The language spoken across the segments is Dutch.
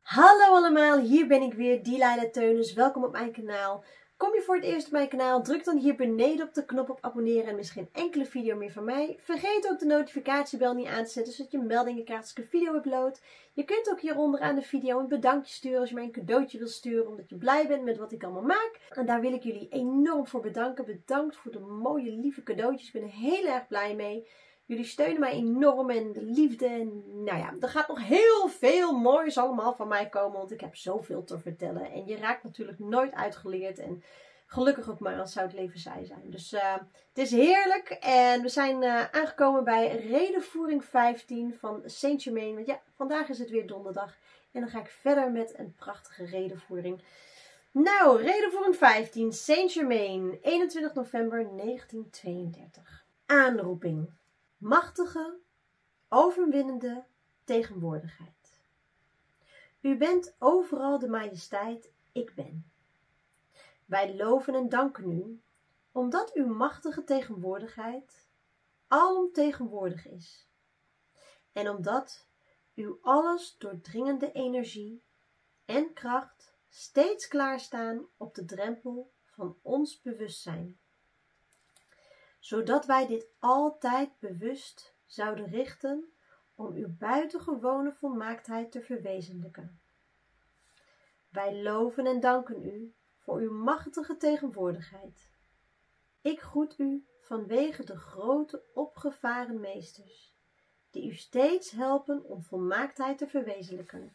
Hallo allemaal, hier ben ik weer, Dilaila Teunis. Welkom op mijn kanaal. Kom je voor het eerst op mijn kanaal, druk dan hier beneden op de knop op abonneren en mis geen enkele video meer van mij. Vergeet ook de notificatiebel niet aan te zetten, zodat je meldingen krijgt als ik een video upload. Je kunt ook hieronder aan de video een bedankje sturen als je mij een cadeautje wil sturen, omdat je blij bent met wat ik allemaal maak. En daar wil ik jullie enorm voor bedanken. Bedankt voor de mooie, lieve cadeautjes. Ik ben er heel erg blij mee. Jullie steunen mij enorm en de liefde. En nou ja, er gaat nog heel veel moois allemaal van mij komen. Want ik heb zoveel te vertellen. En je raakt natuurlijk nooit uitgeleerd. En gelukkig ook maar, als zou het leven zij zijn. Dus het is heerlijk. En we zijn aangekomen bij redenvoering 15 van Saint-Germain. Want ja, vandaag is het weer donderdag. En dan ga ik verder met een prachtige redenvoering. Nou, redenvoering 15. Saint-Germain. 21 november 1932. Aanroeping. Machtige, overwinnende tegenwoordigheid. U bent overal de majesteit, ik ben. Wij loven en danken u, omdat uw machtige tegenwoordigheid alomtegenwoordig is. En omdat uw alles doordringende energie en kracht steeds klaarstaan op de drempel van ons bewustzijn. Zodat wij dit altijd bewust zouden richten om uw buitengewone volmaaktheid te verwezenlijken. Wij loven en danken u voor uw machtige tegenwoordigheid. Ik groet u vanwege de grote opgevaren meesters, die u steeds helpen om volmaaktheid te verwezenlijken.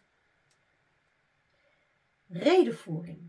Redenvoering.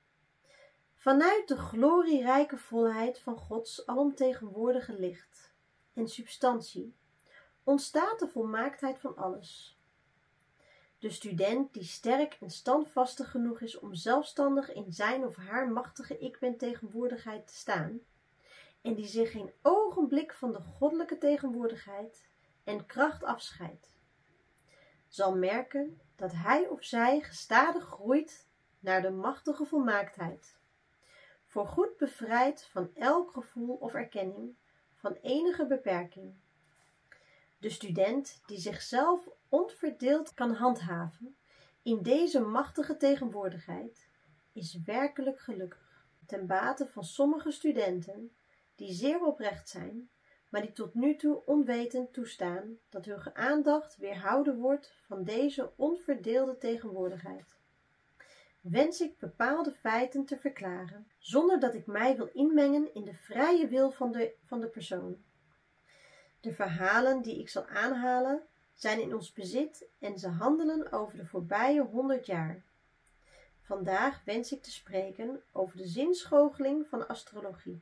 Vanuit de glorierijke volheid van Gods alomtegenwoordige licht en substantie ontstaat de volmaaktheid van alles. De student die sterk en standvastig genoeg is om zelfstandig in zijn of haar machtige ik-ben-tegenwoordigheid te staan en die zich geen ogenblik van de goddelijke tegenwoordigheid en kracht afscheidt, zal merken dat hij of zij gestadig groeit naar de machtige volmaaktheid. Voorgoed bevrijd van elk gevoel of erkenning van enige beperking. De student die zichzelf onverdeeld kan handhaven in deze machtige tegenwoordigheid is werkelijk gelukkig. Ten bate van sommige studenten die zeer oprecht zijn, maar die tot nu toe onwetend toestaan dat hun aandacht weerhouden wordt van deze onverdeelde tegenwoordigheid. Wens ik bepaalde feiten te verklaren, zonder dat ik mij wil inmengen in de vrije wil van de persoon. De verhalen die ik zal aanhalen, zijn in ons bezit en ze handelen over de voorbije 100 jaar. Vandaag wens ik te spreken over de zinschoogeling van astrologie.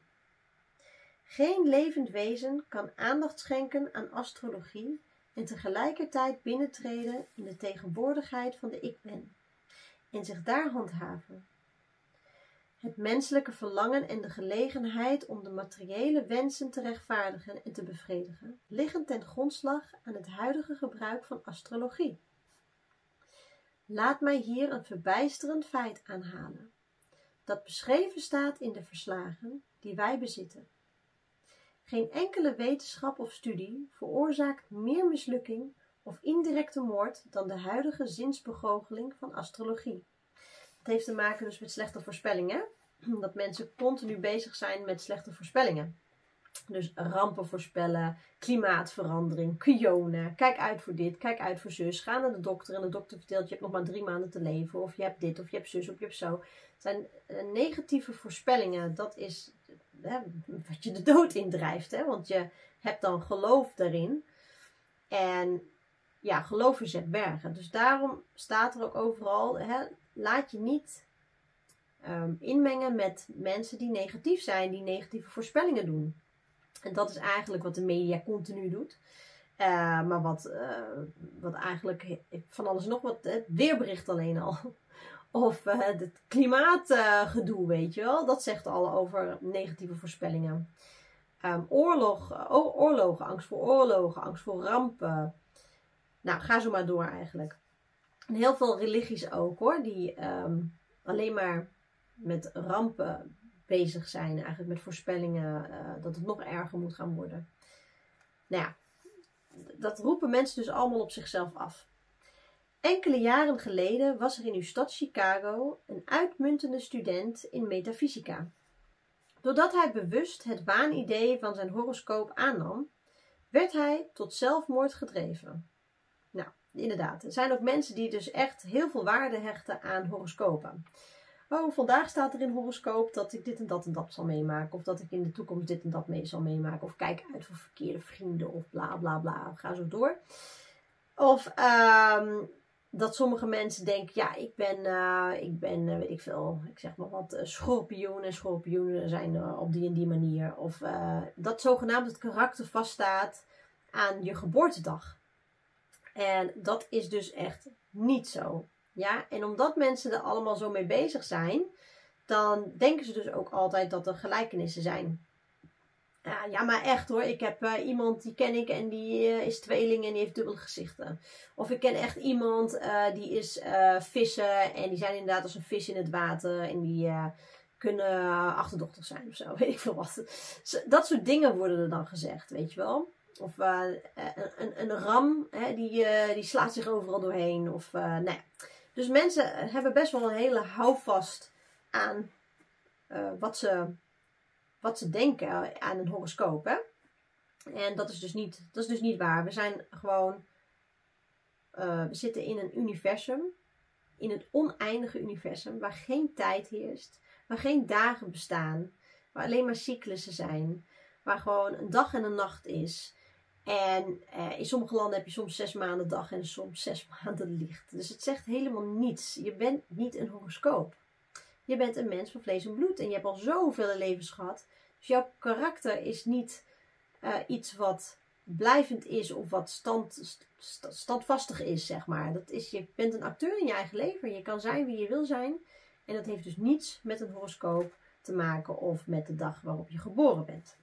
Geen levend wezen kan aandacht schenken aan astrologie en tegelijkertijd binnentreden in de tegenwoordigheid van de ik-ben. En zich daar handhaven. Het menselijke verlangen en de gelegenheid om de materiële wensen te rechtvaardigen en te bevredigen liggen ten grondslag aan het huidige gebruik van astrologie. Laat mij hier een verbijsterend feit aanhalen, dat beschreven staat in de verslagen die wij bezitten. Geen enkele wetenschap of studie veroorzaakt meer mislukking of indirecte moord dan de huidige zinsbegoocheling van astrologie. Het heeft te maken dus met slechte voorspellingen. Dat mensen continu bezig zijn met slechte voorspellingen. Dus rampen voorspellen, klimaatverandering, kionen, kijk uit voor dit, kijk uit voor zus. Ga naar de dokter en de dokter vertelt je hebt nog maar 3 maanden te leven. Of je hebt dit, of je hebt zus, of je hebt zo. Het zijn negatieve voorspellingen. Dat is wat je de dood indrijft. Hè? Want je hebt dan geloof daarin. En ja, geloof verzet bergen. Dus daarom staat er ook overal, laat je niet inmengen met mensen die negatief zijn, die negatieve voorspellingen doen. En dat is eigenlijk wat de media continu doet. Maar wat eigenlijk van alles nog wat, het weerbericht alleen al. Of het klimaatgedoe, weet je wel. Dat zegt al over negatieve voorspellingen. Oorlogen, angst voor oorlogen, angst voor rampen. Nou, ga zo maar door eigenlijk. En heel veel religies ook hoor, die alleen maar met rampen bezig zijn. Eigenlijk met voorspellingen dat het nog erger moet gaan worden. Nou ja, dat roepen mensen dus allemaal op zichzelf af. Enkele jaren geleden was er in uw stad Chicago een uitmuntende student in metafysica. Doordat hij bewust het waanidee van zijn horoscoop aannam, werd hij tot zelfmoord gedreven. Nou, inderdaad. Er zijn ook mensen die dus echt heel veel waarde hechten aan horoscopen. Oh, vandaag staat er in horoscoop dat ik dit en dat zal meemaken. Of dat ik in de toekomst dit en dat mee zal meemaken. Of kijk uit voor verkeerde vrienden. Of bla bla bla. Ga zo door. Of dat sommige mensen denken, ja, ik ben weet ik veel, ik zeg maar wat, schorpioen. En schorpioenen zijn op die en die manier. Of dat zogenaamd het karakter vaststaat aan je geboortedag. En dat is dus echt niet zo. Ja, en omdat mensen er allemaal zo mee bezig zijn, dan denken ze dus ook altijd dat er gelijkenissen zijn. Ja, maar echt hoor. Ik heb iemand, die ken ik en die is tweeling en die heeft dubbele gezichten. Of ik ken echt iemand die is vissen en die zijn inderdaad als een vis in het water. En die kunnen achterdochtig zijn of zo. Weet ik veel wat. Dat soort dingen worden er dan gezegd, weet je wel. Of een ram, hè, die slaat zich overal doorheen. Of, nou ja. Dus mensen hebben best wel een hele houvast aan wat ze denken aan een horoscoop. Hè? En dat is dus niet waar. We zijn gewoon, we zitten in een universum, in het oneindige universum, waar geen tijd heerst, waar geen dagen bestaan, waar alleen maar cyclussen zijn, waar gewoon een dag en een nacht is. En in sommige landen heb je soms 6 maanden dag en soms 6 maanden licht. Dus het zegt helemaal niets. Je bent niet een horoscoop. Je bent een mens van vlees en bloed. En je hebt al zoveel levens gehad. Dus jouw karakter is niet iets wat blijvend is of wat standvastig is, zeg maar. Je bent een acteur in je eigen leven. Je kan zijn wie je wil zijn. En dat heeft dus niets met een horoscoop te maken of met de dag waarop je geboren bent.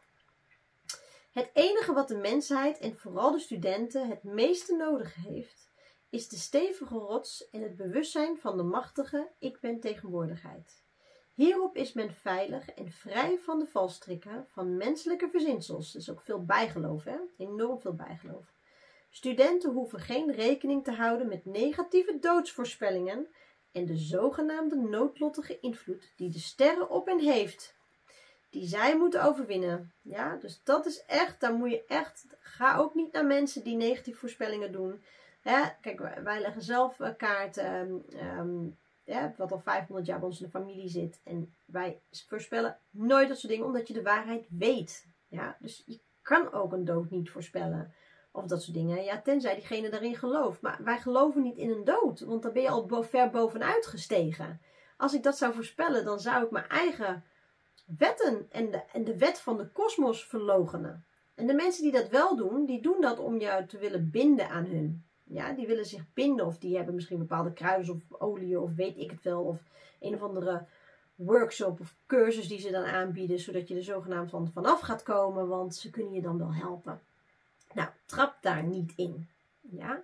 Het enige wat de mensheid en vooral de studenten het meeste nodig heeft, is de stevige rots en het bewustzijn van de machtige ik ben tegenwoordigheid. Hierop is men veilig en vrij van de valstrikken van menselijke verzinsels. Dus ook veel bijgeloof, hè? Enorm veel bijgeloof. Studenten hoeven geen rekening te houden met negatieve doodsvoorspellingen en de zogenaamde noodlottige invloed die de sterren op hen heeft, die zij moeten overwinnen. Ja, dus dat is echt, daar moet je echt, ga ook niet naar mensen die negatieve voorspellingen doen. Ja, kijk, wij leggen zelf kaarten, wat al 500 jaar bij ons in de familie zit. En wij voorspellen nooit dat soort dingen, omdat je de waarheid weet. Ja, dus je kan ook een dood niet voorspellen. Of dat soort dingen. Ja, tenzij diegene daarin gelooft. Maar wij geloven niet in een dood, want dan ben je al ver bovenuit gestegen. Als ik dat zou voorspellen, dan zou ik mijn eigen wetten en de wet van de kosmos verloochenen. En de mensen die dat wel doen, die doen dat om jou te willen binden aan hun. Ja, die willen zich binden of die hebben misschien bepaalde kruis of olie of weet ik het wel. Of een of andere workshop of cursus die ze dan aanbieden, zodat je er zogenaamd vanaf gaat komen, want ze kunnen je dan wel helpen. Nou, trap daar niet in. Ja.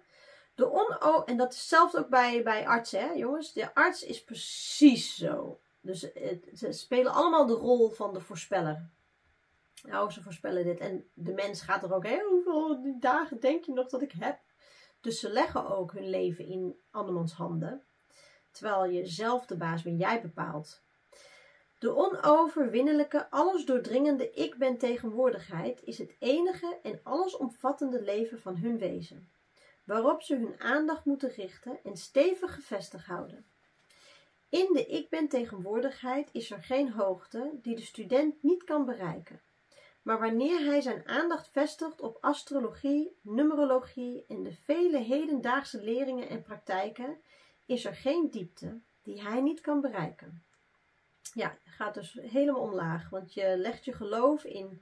En dat is zelfs ook bij artsen, hè, jongens. De arts is precies zo. Dus ze spelen allemaal de rol van de voorspeller. Nou, ze voorspellen dit. En de mens gaat er ook, hoeveel dagen denk je nog dat ik heb? Dus ze leggen ook hun leven in andermans handen. Terwijl je zelf de baas bent, jij bepaalt. De onoverwinnelijke, alles doordringende ik ben tegenwoordigheid is het enige en allesomvattende leven van hun wezen. Waarop ze hun aandacht moeten richten en stevig gevestigd houden. In de ik ben tegenwoordigheid is er geen hoogte die de student niet kan bereiken. Maar wanneer hij zijn aandacht vestigt op astrologie, numerologie en de vele hedendaagse leringen en praktijken, is er geen diepte die hij niet kan bereiken. Ja, je gaat dus helemaal omlaag, want je legt je geloof in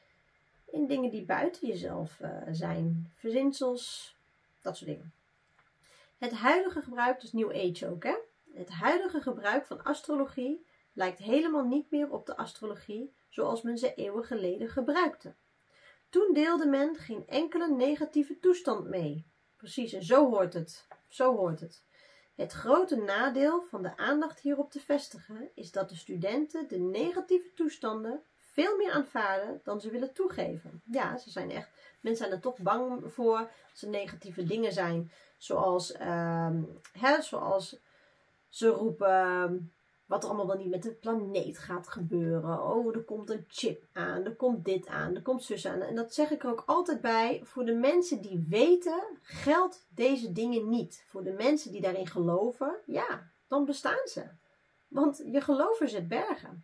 dingen die buiten jezelf zijn. Verzinsels, dat soort dingen. Het huidige gebruik, dus New Age ook, hè? Het huidige gebruik van astrologie lijkt helemaal niet meer op de astrologie zoals men ze eeuwen geleden gebruikte. Toen deelde men geen enkele negatieve toestand mee. Precies, en zo hoort het. Zo hoort het. Het grote nadeel van de aandacht hierop te vestigen is dat de studenten de negatieve toestanden veel meer aanvaarden dan ze willen toegeven. Ja, mensen zijn er toch bang voor als er negatieve dingen zijn. Zoals ze roepen wat er allemaal wel niet met de planeet gaat gebeuren. Oh, er komt een chip aan, er komt dit aan, er komt zus aan. En dat zeg ik er ook altijd bij. Voor de mensen die weten, geldt deze dingen niet. Voor de mensen die daarin geloven, ja, dan bestaan ze. Want je geloof verzet bergen.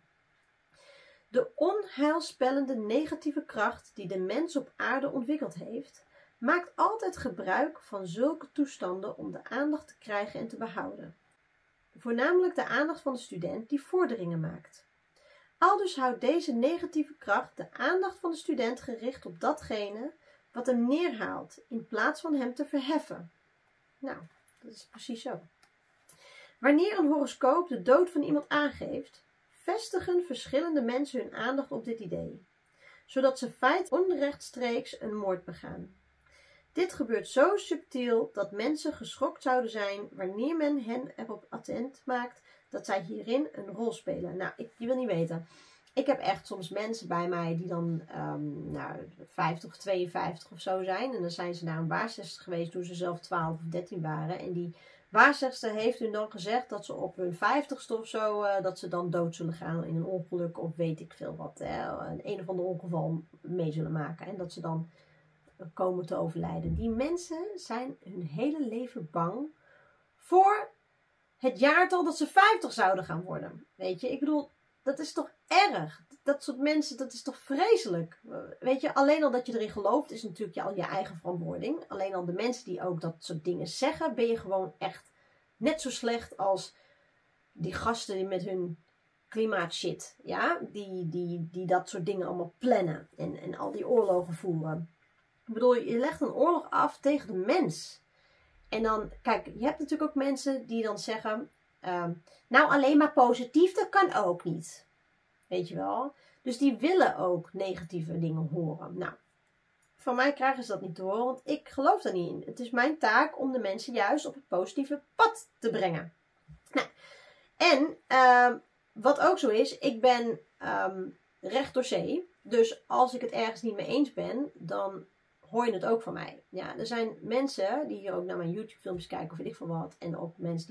De onheilspellende negatieve kracht die de mens op aarde ontwikkeld heeft, maakt altijd gebruik van zulke toestanden om de aandacht te krijgen en te behouden. Voornamelijk de aandacht van de student die vorderingen maakt. Aldus houdt deze negatieve kracht de aandacht van de student gericht op datgene wat hem neerhaalt, in plaats van hem te verheffen. Nou, dat is precies zo. Wanneer een horoscoop de dood van iemand aangeeft, vestigen verschillende mensen hun aandacht op dit idee, zodat ze feitelijk onrechtstreeks een moord begaan. Dit gebeurt zo subtiel dat mensen geschokt zouden zijn wanneer men hen erop attent maakt dat zij hierin een rol spelen. Nou, je wil niet weten. Ik heb echt soms mensen bij mij die dan 50 of 52 of zo zijn. En dan zijn ze naar een waarzegster geweest toen ze zelf 12 of 13 waren. En die waarzegster heeft hun dan gezegd dat ze op hun 50ste of zo, dat ze dan dood zullen gaan in een ongeluk of weet ik veel wat. Een of ander ongeval mee zullen maken. En dat ze dan komen te overlijden. Die mensen zijn hun hele leven bang voor het jaartal dat ze 50 zouden gaan worden. Weet je, ik bedoel, dat is toch erg? Dat soort mensen, dat is toch vreselijk? Weet je, alleen al dat je erin gelooft is natuurlijk al je eigen verantwoording. Alleen al de mensen die ook dat soort dingen zeggen, ben je gewoon echt net zo slecht als die gasten die met hun klimaatshit, ja, die dat soort dingen allemaal plannen en al die oorlogen voeren. Ik bedoel, je legt een oorlog af tegen de mens. En dan, kijk, je hebt natuurlijk ook mensen die dan zeggen, nou alleen maar positief, dat kan ook niet. Weet je wel? Dus die willen ook negatieve dingen horen. Nou, van mij krijgen ze dat niet te horen, want ik geloof daar niet in. Het is mijn taak om de mensen juist op het positieve pad te brengen. Nou, en wat ook zo is, ik ben recht door zee. Dus als ik het ergens niet mee eens ben, dan hoor je het ook van mij. Ja, er zijn mensen die hier ook naar mijn YouTube filmpjes kijken of weet ik veel wat. En ook mensen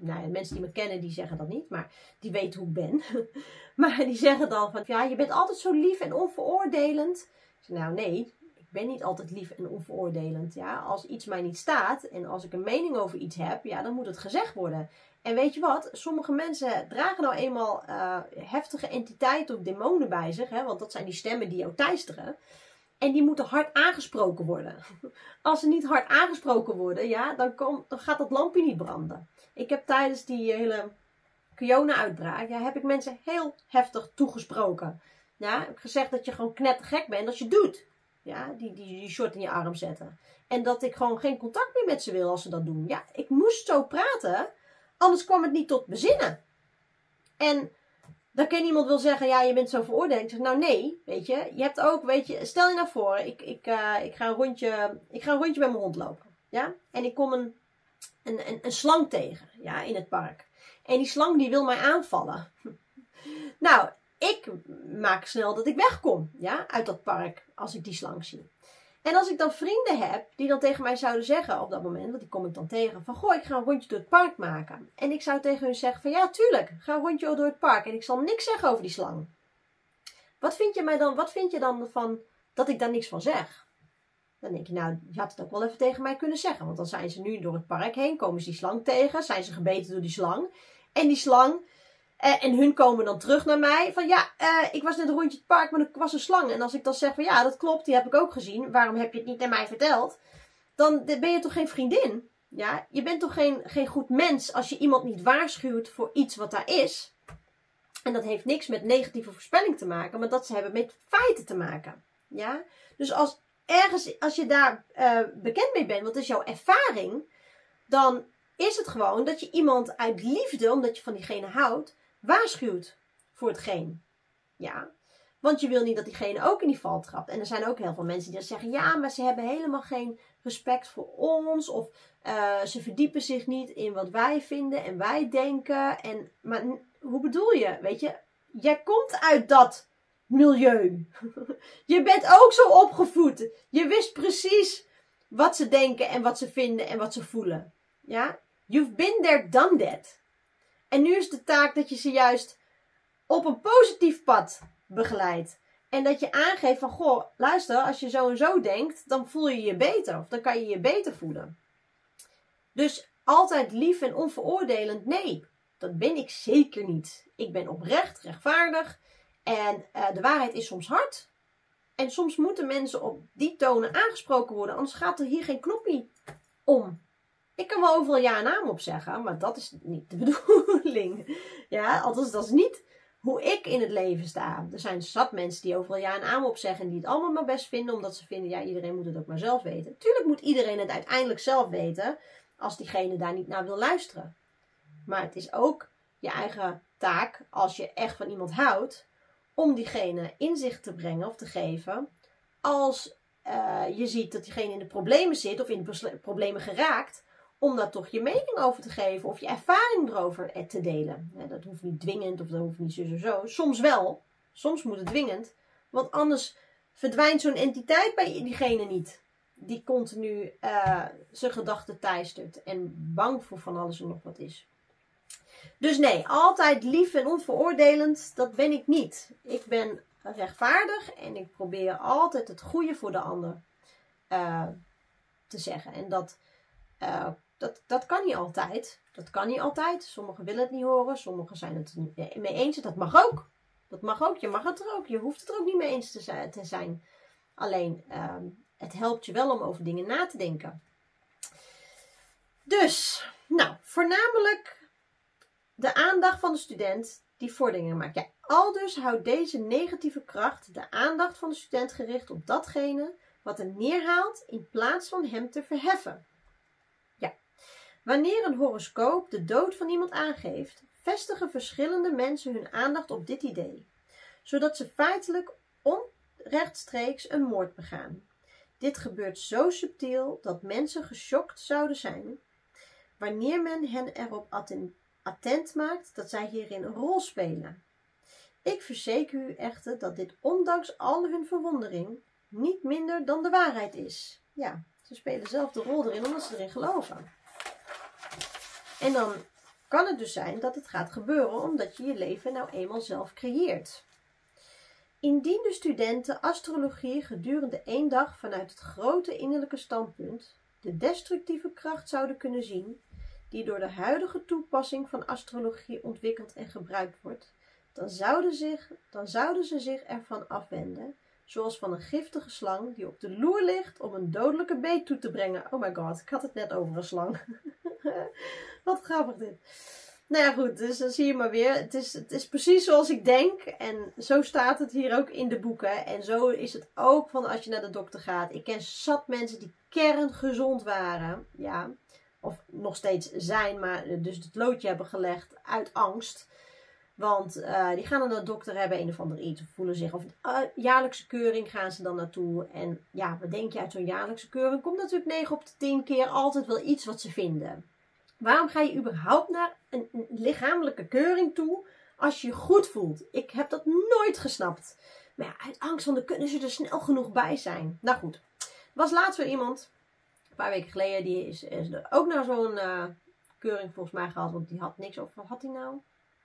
die me kennen, die zeggen dat niet. Maar die weten hoe ik ben. Maar die zeggen dan van, ja, je bent altijd zo lief en onveroordelend. Ik zeg, nou nee, ik ben niet altijd lief en onveroordelend. Ja, als iets mij niet staat en als ik een mening over iets heb, ja, dan moet het gezegd worden. En weet je wat? Sommige mensen dragen nou eenmaal heftige entiteiten of demonen bij zich. Hè? Want dat zijn die stemmen die jou teisteren. En die moeten hard aangesproken worden. Als ze niet hard aangesproken worden, ja, dan gaat dat lampje niet branden. Ik heb tijdens die hele corona-uitbraak, ja, heb ik mensen heel heftig toegesproken. Ja, heb ik gezegd dat je gewoon knettergek bent als je doet. Ja, die short in je arm zetten. En dat ik gewoon geen contact meer met ze wil als ze dat doen. Ja, ik moest zo praten, anders kwam het niet tot bezinnen. En dan kan iemand wel zeggen, ja, je bent zo veroordeeld. Ik zeg, nou nee, weet je. Je hebt ook, weet je, stel je nou voor, ik ga een rondje met mijn hond lopen. Ja? En ik kom een slang tegen, ja, in het park. En die slang die wil mij aanvallen. Nou, ik maak snel dat ik wegkom, ja, uit dat park, als ik die slang zie. En als ik dan vrienden heb, die dan tegen mij zouden zeggen op dat moment, want die kom ik dan tegen, van goh, ik ga een rondje door het park maken. En ik zou tegen hun zeggen van ja, tuurlijk, ga een rondje door het park. En ik zal niks zeggen over die slang. Wat vind je dan van dat ik daar niks van zeg? Dan denk je, nou, je had het ook wel even tegen mij kunnen zeggen. Want dan zijn ze nu door het park heen, komen ze die slang tegen, zijn ze gebeten door die slang. En die slang, en hun komen dan terug naar mij van ja, ik was net een rondje het park, maar er was een slang. En als ik dan zeg van ja, dat klopt, die heb ik ook gezien. Waarom heb je het niet aan mij verteld? Dan ben je toch geen vriendin? Ja? Je bent toch geen goed mens als je iemand niet waarschuwt voor iets wat daar is. En dat heeft niks met negatieve voorspelling te maken, maar dat ze hebben met feiten te maken. Ja? Dus als je daar bekend mee bent, wat is jouw ervaring, dan is het gewoon dat je iemand uit liefde, omdat je van diegene houdt, waarschuwt voor hetgeen. Ja. Want je wil niet dat diegene ook in die val trapt. En er zijn ook heel veel mensen die dan zeggen, ja, maar ze hebben helemaal geen respect voor ons. Of ze verdiepen zich niet in wat wij vinden en wij denken. Maar hoe bedoel je? Weet je, jij komt uit dat milieu. Je bent ook zo opgevoed. Je wist precies wat ze denken en wat ze vinden en wat ze voelen. Ja? You've been there, done that. En nu is de taak dat je ze juist op een positief pad begeleidt. En dat je aangeeft van, goh, luister, als je zo en zo denkt, dan voel je je beter. Of dan kan je je beter voelen. Dus altijd lief en onveroordelend, nee, dat ben ik zeker niet. Ik ben oprecht, rechtvaardig. En de waarheid is soms hard. En soms moeten mensen op die tonen aangesproken worden. Anders gaat er hier geen knoppie om. Ik kan wel overal ja en amen op zeggen. Maar dat is niet de bedoeling. Ja, althans dat is niet hoe ik in het leven sta. Er zijn zat mensen die overal ja en amen op zeggen. En die het allemaal maar best vinden. Omdat ze vinden, ja, iedereen moet het ook maar zelf weten. Tuurlijk moet iedereen het uiteindelijk zelf weten. Als diegene daar niet naar wil luisteren. Maar het is ook je eigen taak. Als je echt van iemand houdt. Om diegene inzicht te brengen of te geven. Als je ziet dat diegene in de problemen zit. Of in de problemen geraakt. Om daar toch je mening over te geven. Of je ervaring erover te delen. Dat hoeft niet dwingend. Of dat hoeft niet zo. Soms wel. Soms moet het dwingend. Want anders verdwijnt zo'n entiteit bij diegene niet. Die continu zijn gedachten teistert. En bang voor van alles en nog wat is. Dus nee, altijd lief en onveroordelend, dat ben ik niet. Ik ben rechtvaardig en ik probeer altijd het goede voor de ander te zeggen. En dat kan niet altijd. Dat kan niet altijd. Sommigen willen het niet horen, sommigen zijn het niet mee eens. Dat mag ook. Dat mag ook. Je mag het er ook. Je hoeft het er ook niet mee eens te zijn. Alleen, het helpt je wel om over dingen na te denken. Dus, nou, voornamelijk de aandacht van de student die vorderingen maakt. Ja, aldus houdt deze negatieve kracht de aandacht van de student gericht op datgene wat hem neerhaalt in plaats van hem te verheffen. Ja, wanneer een horoscoop de dood van iemand aangeeft, vestigen verschillende mensen hun aandacht op dit idee, zodat ze feitelijk onrechtstreeks een moord begaan. Dit gebeurt zo subtiel dat mensen geschokt zouden zijn wanneer men hen erop attent maakt dat zij hierin een rol spelen. Ik verzeker u echter dat dit ondanks al hun verwondering niet minder dan de waarheid is. Ja, ze spelen zelf de rol erin omdat ze erin geloven. En dan kan het dus zijn dat het gaat gebeuren omdat je je leven nou eenmaal zelf creëert. Indien de studenten astrologie gedurende 1 dag vanuit het grote innerlijke standpunt de destructieve kracht zouden kunnen zien, die door de huidige toepassing van astrologie ontwikkeld en gebruikt wordt, dan zouden ze zich ervan afwenden, zoals van een giftige slang die op de loer ligt om een dodelijke beet toe te brengen. Oh my god, ik had het net over een slang. Wat grappig dit. Nou ja goed, dus dan zie je maar weer. Het is precies zoals ik denk. En zo staat het hier ook in de boeken. En zo is het ook van als je naar de dokter gaat. Ik ken zat mensen die kerngezond waren. Ja, of nog steeds zijn, maar dus het loodje hebben gelegd uit angst. Want die gaan dan naar de dokter, hebben een of ander iets. Of voelen zich. Of jaarlijkse keuring gaan ze dan naartoe. En ja, wat denk je uit zo'n jaarlijkse keuring? Komt natuurlijk 9 op de 10 keer altijd wel iets wat ze vinden. Waarom ga je überhaupt naar een lichamelijke keuring toe als je je goed voelt? Ik heb dat nooit gesnapt. Maar ja, uit angst, want dan kunnen ze er snel genoeg bij zijn. Nou goed, er was laatst weer iemand, een paar weken geleden, die is er ook naar zo'n keuring volgens mij gehad. Want die had niks over, wat had hij nou?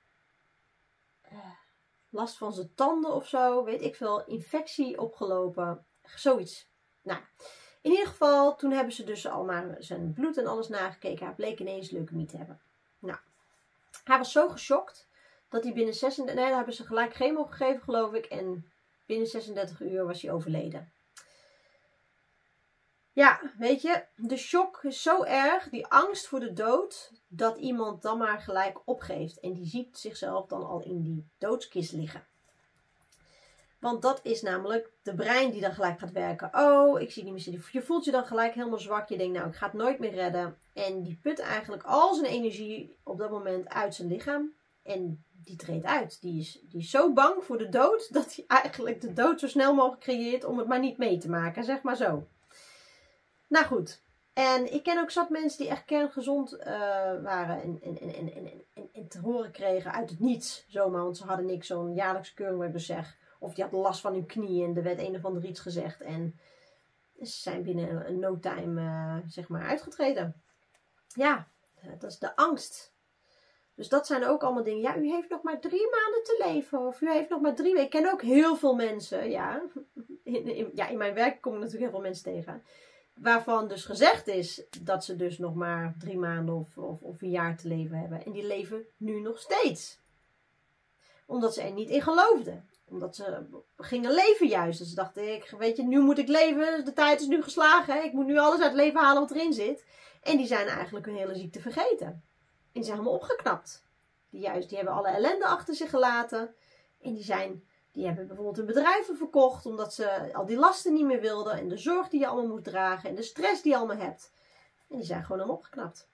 Last van zijn tanden of zo, weet ik veel, infectie opgelopen, zoiets. Nou, in ieder geval, toen hebben ze dus al naar zijn bloed en alles nagekeken. Hij bleek ineens leukemie te hebben. Nou, hij was zo geschokt dat hij binnen 36... Nee, dan hebben ze gelijk chemo gegeven, geloof ik. En binnen 36 uur was hij overleden. Ja, weet je, de shock is zo erg, die angst voor de dood, dat iemand dan maar gelijk opgeeft. En die ziet zichzelf dan al in die doodskist liggen. Want dat is namelijk de brein die dan gelijk gaat werken. Oh, ik zie niet meer zitten. Je voelt je dan gelijk helemaal zwak. Je denkt, nou, ik ga het nooit meer redden. En die put eigenlijk al zijn energie op dat moment uit zijn lichaam. En die treedt uit. Die is zo bang voor de dood, dat hij eigenlijk de dood zo snel mogelijk creëert om het maar niet mee te maken. Zeg maar zo. Nou goed. En ik ken ook zat mensen die echt kerngezond waren. En te horen kregen uit het niets. Zomaar, want ze hadden niks. Zo'n jaarlijkse keuring, wat ik dus zeg. Of die had last van hun knie en er werd een of ander iets gezegd. En ze zijn binnen een no time zeg maar uitgetreden. Ja, dat is de angst. Dus dat zijn ook allemaal dingen. Ja, u heeft nog maar 3 maanden te leven. Of u heeft nog maar 3 weken. Ik ken ook heel veel mensen. Ja, in mijn werk kom ik natuurlijk heel veel mensen tegen. Waarvan dus gezegd is dat ze dus nog maar 3 maanden of een jaar te leven hebben. En die leven nu nog steeds. Omdat ze er niet in geloofden. Omdat ze gingen leven juist. Dus dachten, weet je, nu moet ik leven. De tijd is nu geslagen. Ik moet nu alles uit het leven halen wat erin zit. En die zijn eigenlijk hun hele ziekte vergeten. En die zijn helemaal opgeknapt. Die hebben alle ellende achter zich gelaten. En die hebben bijvoorbeeld hun bedrijven verkocht. Omdat ze al die lasten niet meer wilden. En de zorg die je allemaal moet dragen. En de stress die je allemaal hebt. En die zijn gewoon helemaal opgeknapt.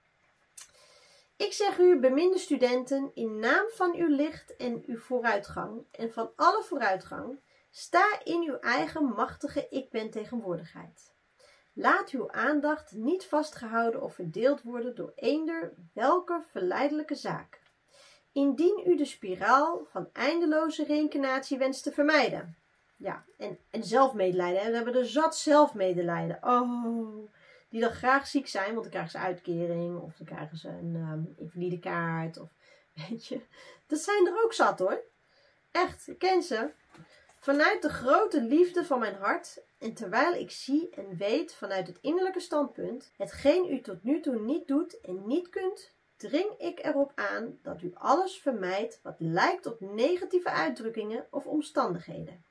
Ik zeg u, beminde studenten, in naam van uw licht en uw vooruitgang. En van alle vooruitgang. Sta in uw eigen machtige ik ben tegenwoordigheid. Laat uw aandacht niet vastgehouden of verdeeld worden door eender welke verleidelijke zaak. Indien u de spiraal van eindeloze reïncarnatie wenst te vermijden. Ja, en zelfmedelijden. We hebben er zat zelfmedelijden. Oh, die dan graag ziek zijn, want dan krijgen ze uitkering. Of dan krijgen ze een invalidekaart. Of weet je. Dat zijn er ook zat hoor. Echt, ik ken ze. Vanuit de grote liefde van mijn hart en terwijl ik zie en weet vanuit het innerlijke standpunt hetgeen u tot nu toe niet doet en niet kunt, dring ik erop aan dat u alles vermijdt wat lijkt op negatieve uitdrukkingen of omstandigheden.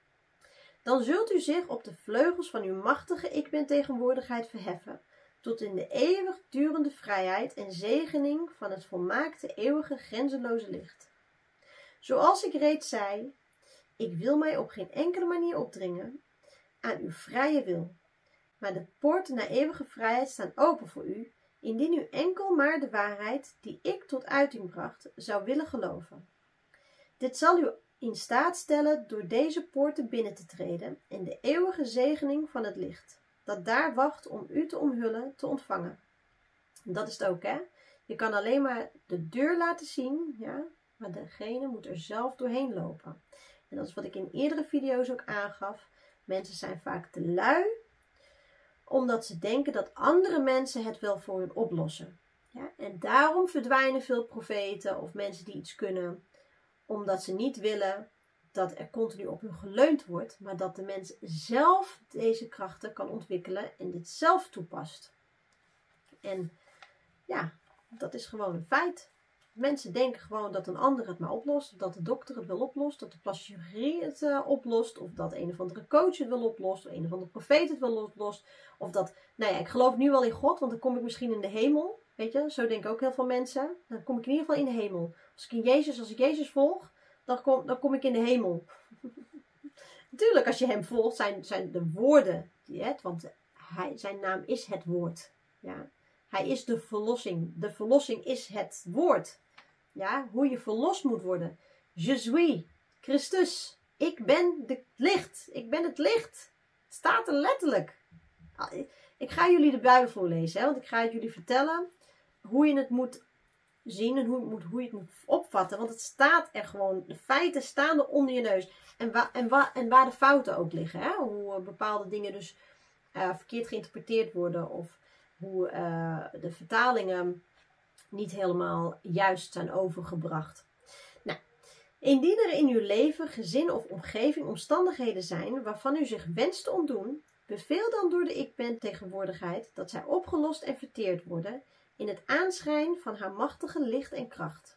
Dan zult u zich op de vleugels van uw machtige ik ben tegenwoordigheid verheffen, tot in de eeuwigdurende vrijheid en zegening van het volmaakte eeuwige grenzeloze licht. Zoals ik reeds zei, ik wil mij op geen enkele manier opdringen aan uw vrije wil, maar de poorten naar eeuwige vrijheid staan open voor u, indien u enkel maar de waarheid die ik tot uiting bracht zou willen geloven. Dit zal u in staat stellen door deze poorten binnen te treden en de eeuwige zegening van het licht, dat daar wacht om u te omhullen, te ontvangen. En dat is het ook, hè. Je kan alleen maar de deur laten zien, ja, maar degene moet er zelf doorheen lopen. En dat is wat ik in eerdere video's ook aangaf. Mensen zijn vaak te lui, omdat ze denken dat andere mensen het wel voor hun oplossen. Ja? En daarom verdwijnen veel profeten of mensen die iets kunnen, omdat ze niet willen dat er continu op hun geleund wordt, maar dat de mens zelf deze krachten kan ontwikkelen en dit zelf toepast. En ja, dat is gewoon een feit. Mensen denken gewoon dat een ander het maar oplost, of dat de dokter het wel oplost, dat de plastische chirurgie het oplost, of dat een of andere coach het wel oplost, of een of andere profeet het wel oplost, of dat, nou ja, ik geloof nu wel in God, want dan kom ik misschien in de hemel, weet je, zo denken ook heel veel mensen, dan kom ik in ieder geval in de hemel. Als ik Jezus volg, dan kom ik in de hemel. Natuurlijk, als je hem volgt, zijn de woorden, want zijn naam is het woord, ja. Hij is de verlossing. De verlossing is het woord. Ja, hoe je verlost moet worden. Je suis Christus. Ik ben het licht. Ik ben het licht. Het staat er letterlijk. Ik ga jullie de Bijbel voorlezen. Want ik ga het jullie vertellen hoe je het moet zien. En hoe je het moet opvatten. Want het staat er gewoon. De feiten staan er onder je neus. En waar de fouten ook liggen. Hè? Hoe bepaalde dingen dus verkeerd geïnterpreteerd worden. Of hoe de vertalingen niet helemaal juist zijn overgebracht. Nou, indien er in uw leven, gezin of omgeving omstandigheden zijn waarvan u zich wenst te ontdoen, beveel dan door de ik ben tegenwoordigheid dat zij opgelost en verteerd worden in het aanschijn van haar machtige licht en kracht.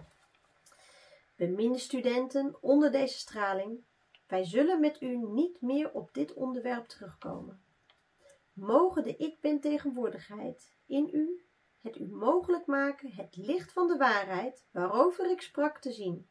Beminde studenten onder deze straling, wij zullen met u niet meer op dit onderwerp terugkomen. Mogen de ik ben tegenwoordigheid in u het u mogelijk maken het licht van de waarheid waarover ik sprak te zien.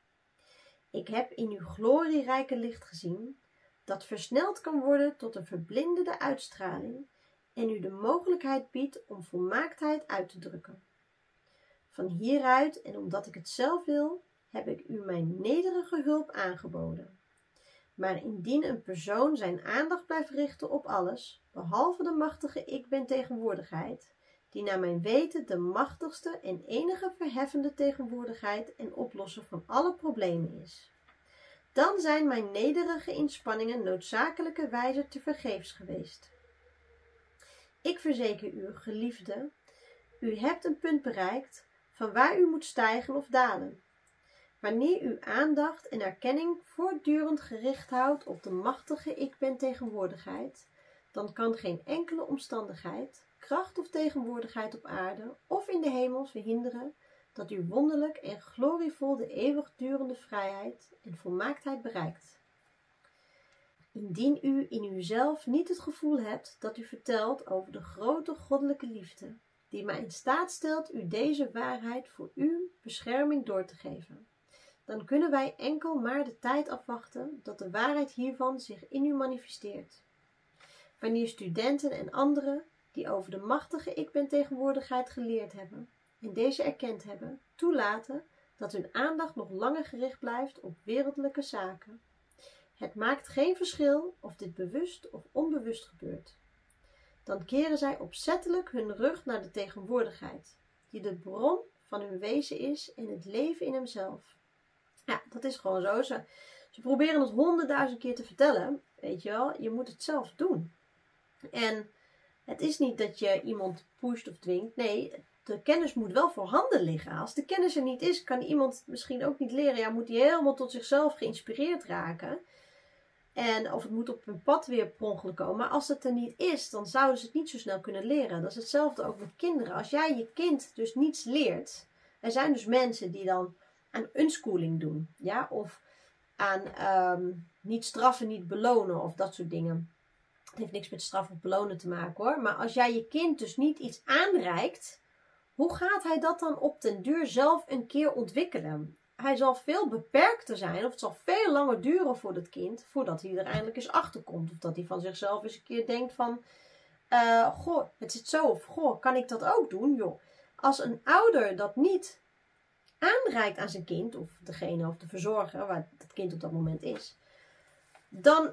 Ik heb in uw glorierijke licht gezien dat versneld kan worden tot een verblindende uitstraling en u de mogelijkheid biedt om volmaaktheid uit te drukken. Van hieruit en omdat ik het zelf wil, heb ik u mijn nederige hulp aangeboden. Maar indien een persoon zijn aandacht blijft richten op alles, behalve de machtige ik ben tegenwoordigheid, die naar mijn weten de machtigste en enige verheffende tegenwoordigheid en oplosser van alle problemen is, dan zijn mijn nederige inspanningen noodzakelijkerwijze tevergeefs geweest. Ik verzeker u, geliefde, u hebt een punt bereikt van waar u moet stijgen of dalen. Wanneer u aandacht en erkenning voortdurend gericht houdt op de machtige ik ben tegenwoordigheid, dan kan geen enkele omstandigheid, kracht of tegenwoordigheid op aarde of in de hemel verhinderen dat u wonderlijk en glorievol de eeuwigdurende vrijheid en volmaaktheid bereikt. Indien u in uzelf niet het gevoel hebt dat u vertelt over de grote goddelijke liefde, die mij in staat stelt u deze waarheid voor uw bescherming door te geven, dan kunnen wij enkel maar de tijd afwachten dat de waarheid hiervan zich in u manifesteert. Wanneer studenten en anderen die over de machtige ik ben tegenwoordigheid geleerd hebben en deze erkend hebben, toelaten dat hun aandacht nog langer gericht blijft op wereldlijke zaken. Het maakt geen verschil of dit bewust of onbewust gebeurt. Dan keren zij opzettelijk hun rug naar de tegenwoordigheid, die de bron van hun wezen is en het leven in hemzelf. Ja, dat is gewoon zo. Ze proberen het 100.000 keer te vertellen. Weet je wel, je moet het zelf doen. En het is niet dat je iemand pusht of dwingt. Nee, de kennis moet wel voorhanden liggen. Als de kennis er niet is, kan iemand misschien ook niet leren. Ja, moet hij helemaal tot zichzelf geïnspireerd raken. Of het moet op hun pad weer per ongeluk komen. Maar als het er niet is, dan zouden ze het niet zo snel kunnen leren. Dat is hetzelfde ook met kinderen. Als jij je kind dus niets leert. Er zijn dus mensen die dan aan unschooling doen. Ja? Of aan niet straffen, niet belonen of dat soort dingen. Het heeft niks met straffen of belonen te maken hoor. Maar als jij je kind dus niet iets aanreikt, hoe gaat hij dat dan op den duur zelf een keer ontwikkelen? Hij zal veel beperkter zijn, of het zal veel langer duren voor dat kind, voordat hij er eindelijk eens achter komt. Of dat hij van zichzelf eens een keer denkt van, goh, het zit zo, of goh, kan ik dat ook doen? Joh. Als een ouder dat niet aanreikt aan zijn kind, of degene of de verzorger, waar het kind op dat moment is, dan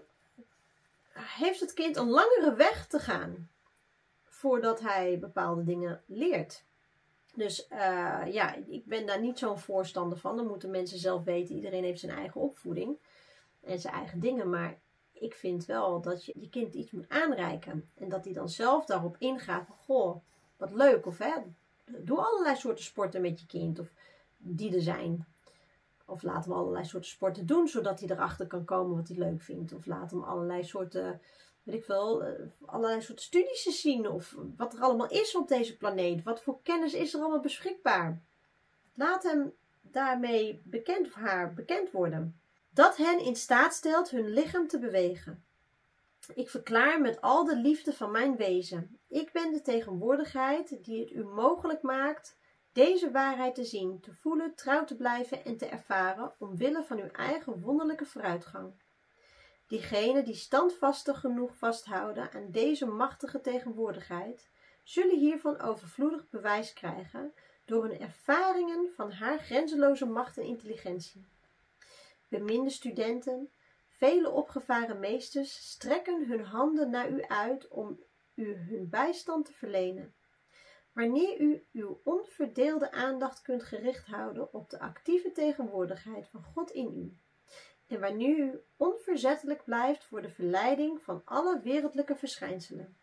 heeft het kind een langere weg te gaan voordat hij bepaalde dingen leert. Dus ja, ik ben daar niet zo'n voorstander van. Dan moeten mensen zelf weten. Iedereen heeft zijn eigen opvoeding en zijn eigen dingen. Maar ik vind wel dat je je kind iets moet aanreiken. En dat hij dan zelf daarop ingaat van, goh, wat leuk. Of doe allerlei soorten sporten met je kind. Of die er zijn. Of laat hem allerlei soorten sporten doen. Zodat hij erachter kan komen wat hij leuk vindt. Of laat hem allerlei soorten, weet ik wel, allerlei soorten studies zien. Of wat er allemaal is op deze planeet. Wat voor kennis is er allemaal beschikbaar. Laat hem daarmee bekend of haar bekend worden. Dat hen in staat stelt hun lichaam te bewegen. Ik verklaar met al de liefde van mijn wezen. Ik ben de tegenwoordigheid die het u mogelijk maakt deze waarheid te zien, te voelen, trouw te blijven en te ervaren omwille van uw eigen wonderlijke vooruitgang. Diegenen die standvastig genoeg vasthouden aan deze machtige tegenwoordigheid, zullen hiervan overvloedig bewijs krijgen door hun ervaringen van haar grenzeloze macht en intelligentie. Beminde studenten, vele opgevaren meesters strekken hun handen naar u uit om u hun bijstand te verlenen. Wanneer u uw onverdeelde aandacht kunt gericht houden op de actieve tegenwoordigheid van God in u, en wanneer u onverzettelijk blijft voor de verleiding van alle wereldlijke verschijnselen.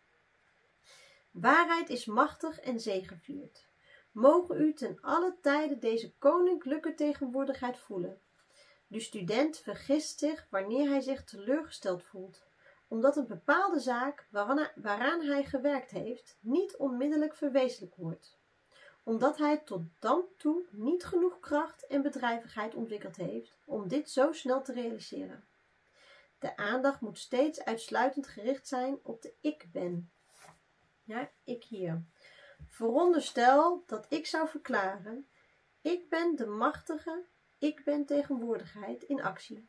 Waarheid is machtig en zegeviert. Mogen u ten alle tijde deze koninklijke tegenwoordigheid voelen. De student vergist zich wanneer hij zich teleurgesteld voelt, omdat een bepaalde zaak waaraan hij gewerkt heeft niet onmiddellijk verwezenlijk wordt, omdat hij tot dan toe niet genoeg kracht en bedrijvigheid ontwikkeld heeft om dit zo snel te realiseren. De aandacht moet steeds uitsluitend gericht zijn op de ik ben. Ja, ik hier. Veronderstel dat ik zou verklaren, ik ben de machtige, ik ben tegenwoordigheid in actie.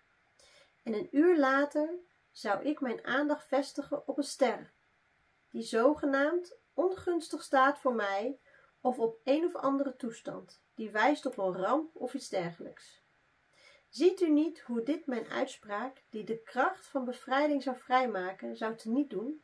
En een uur later zou ik mijn aandacht vestigen op een ster, die zogenaamd ongunstig staat voor mij of op een of andere toestand, die wijst op een ramp of iets dergelijks. Ziet u niet hoe dit mijn uitspraak, die de kracht van bevrijding zou vrijmaken, zou teniet doen?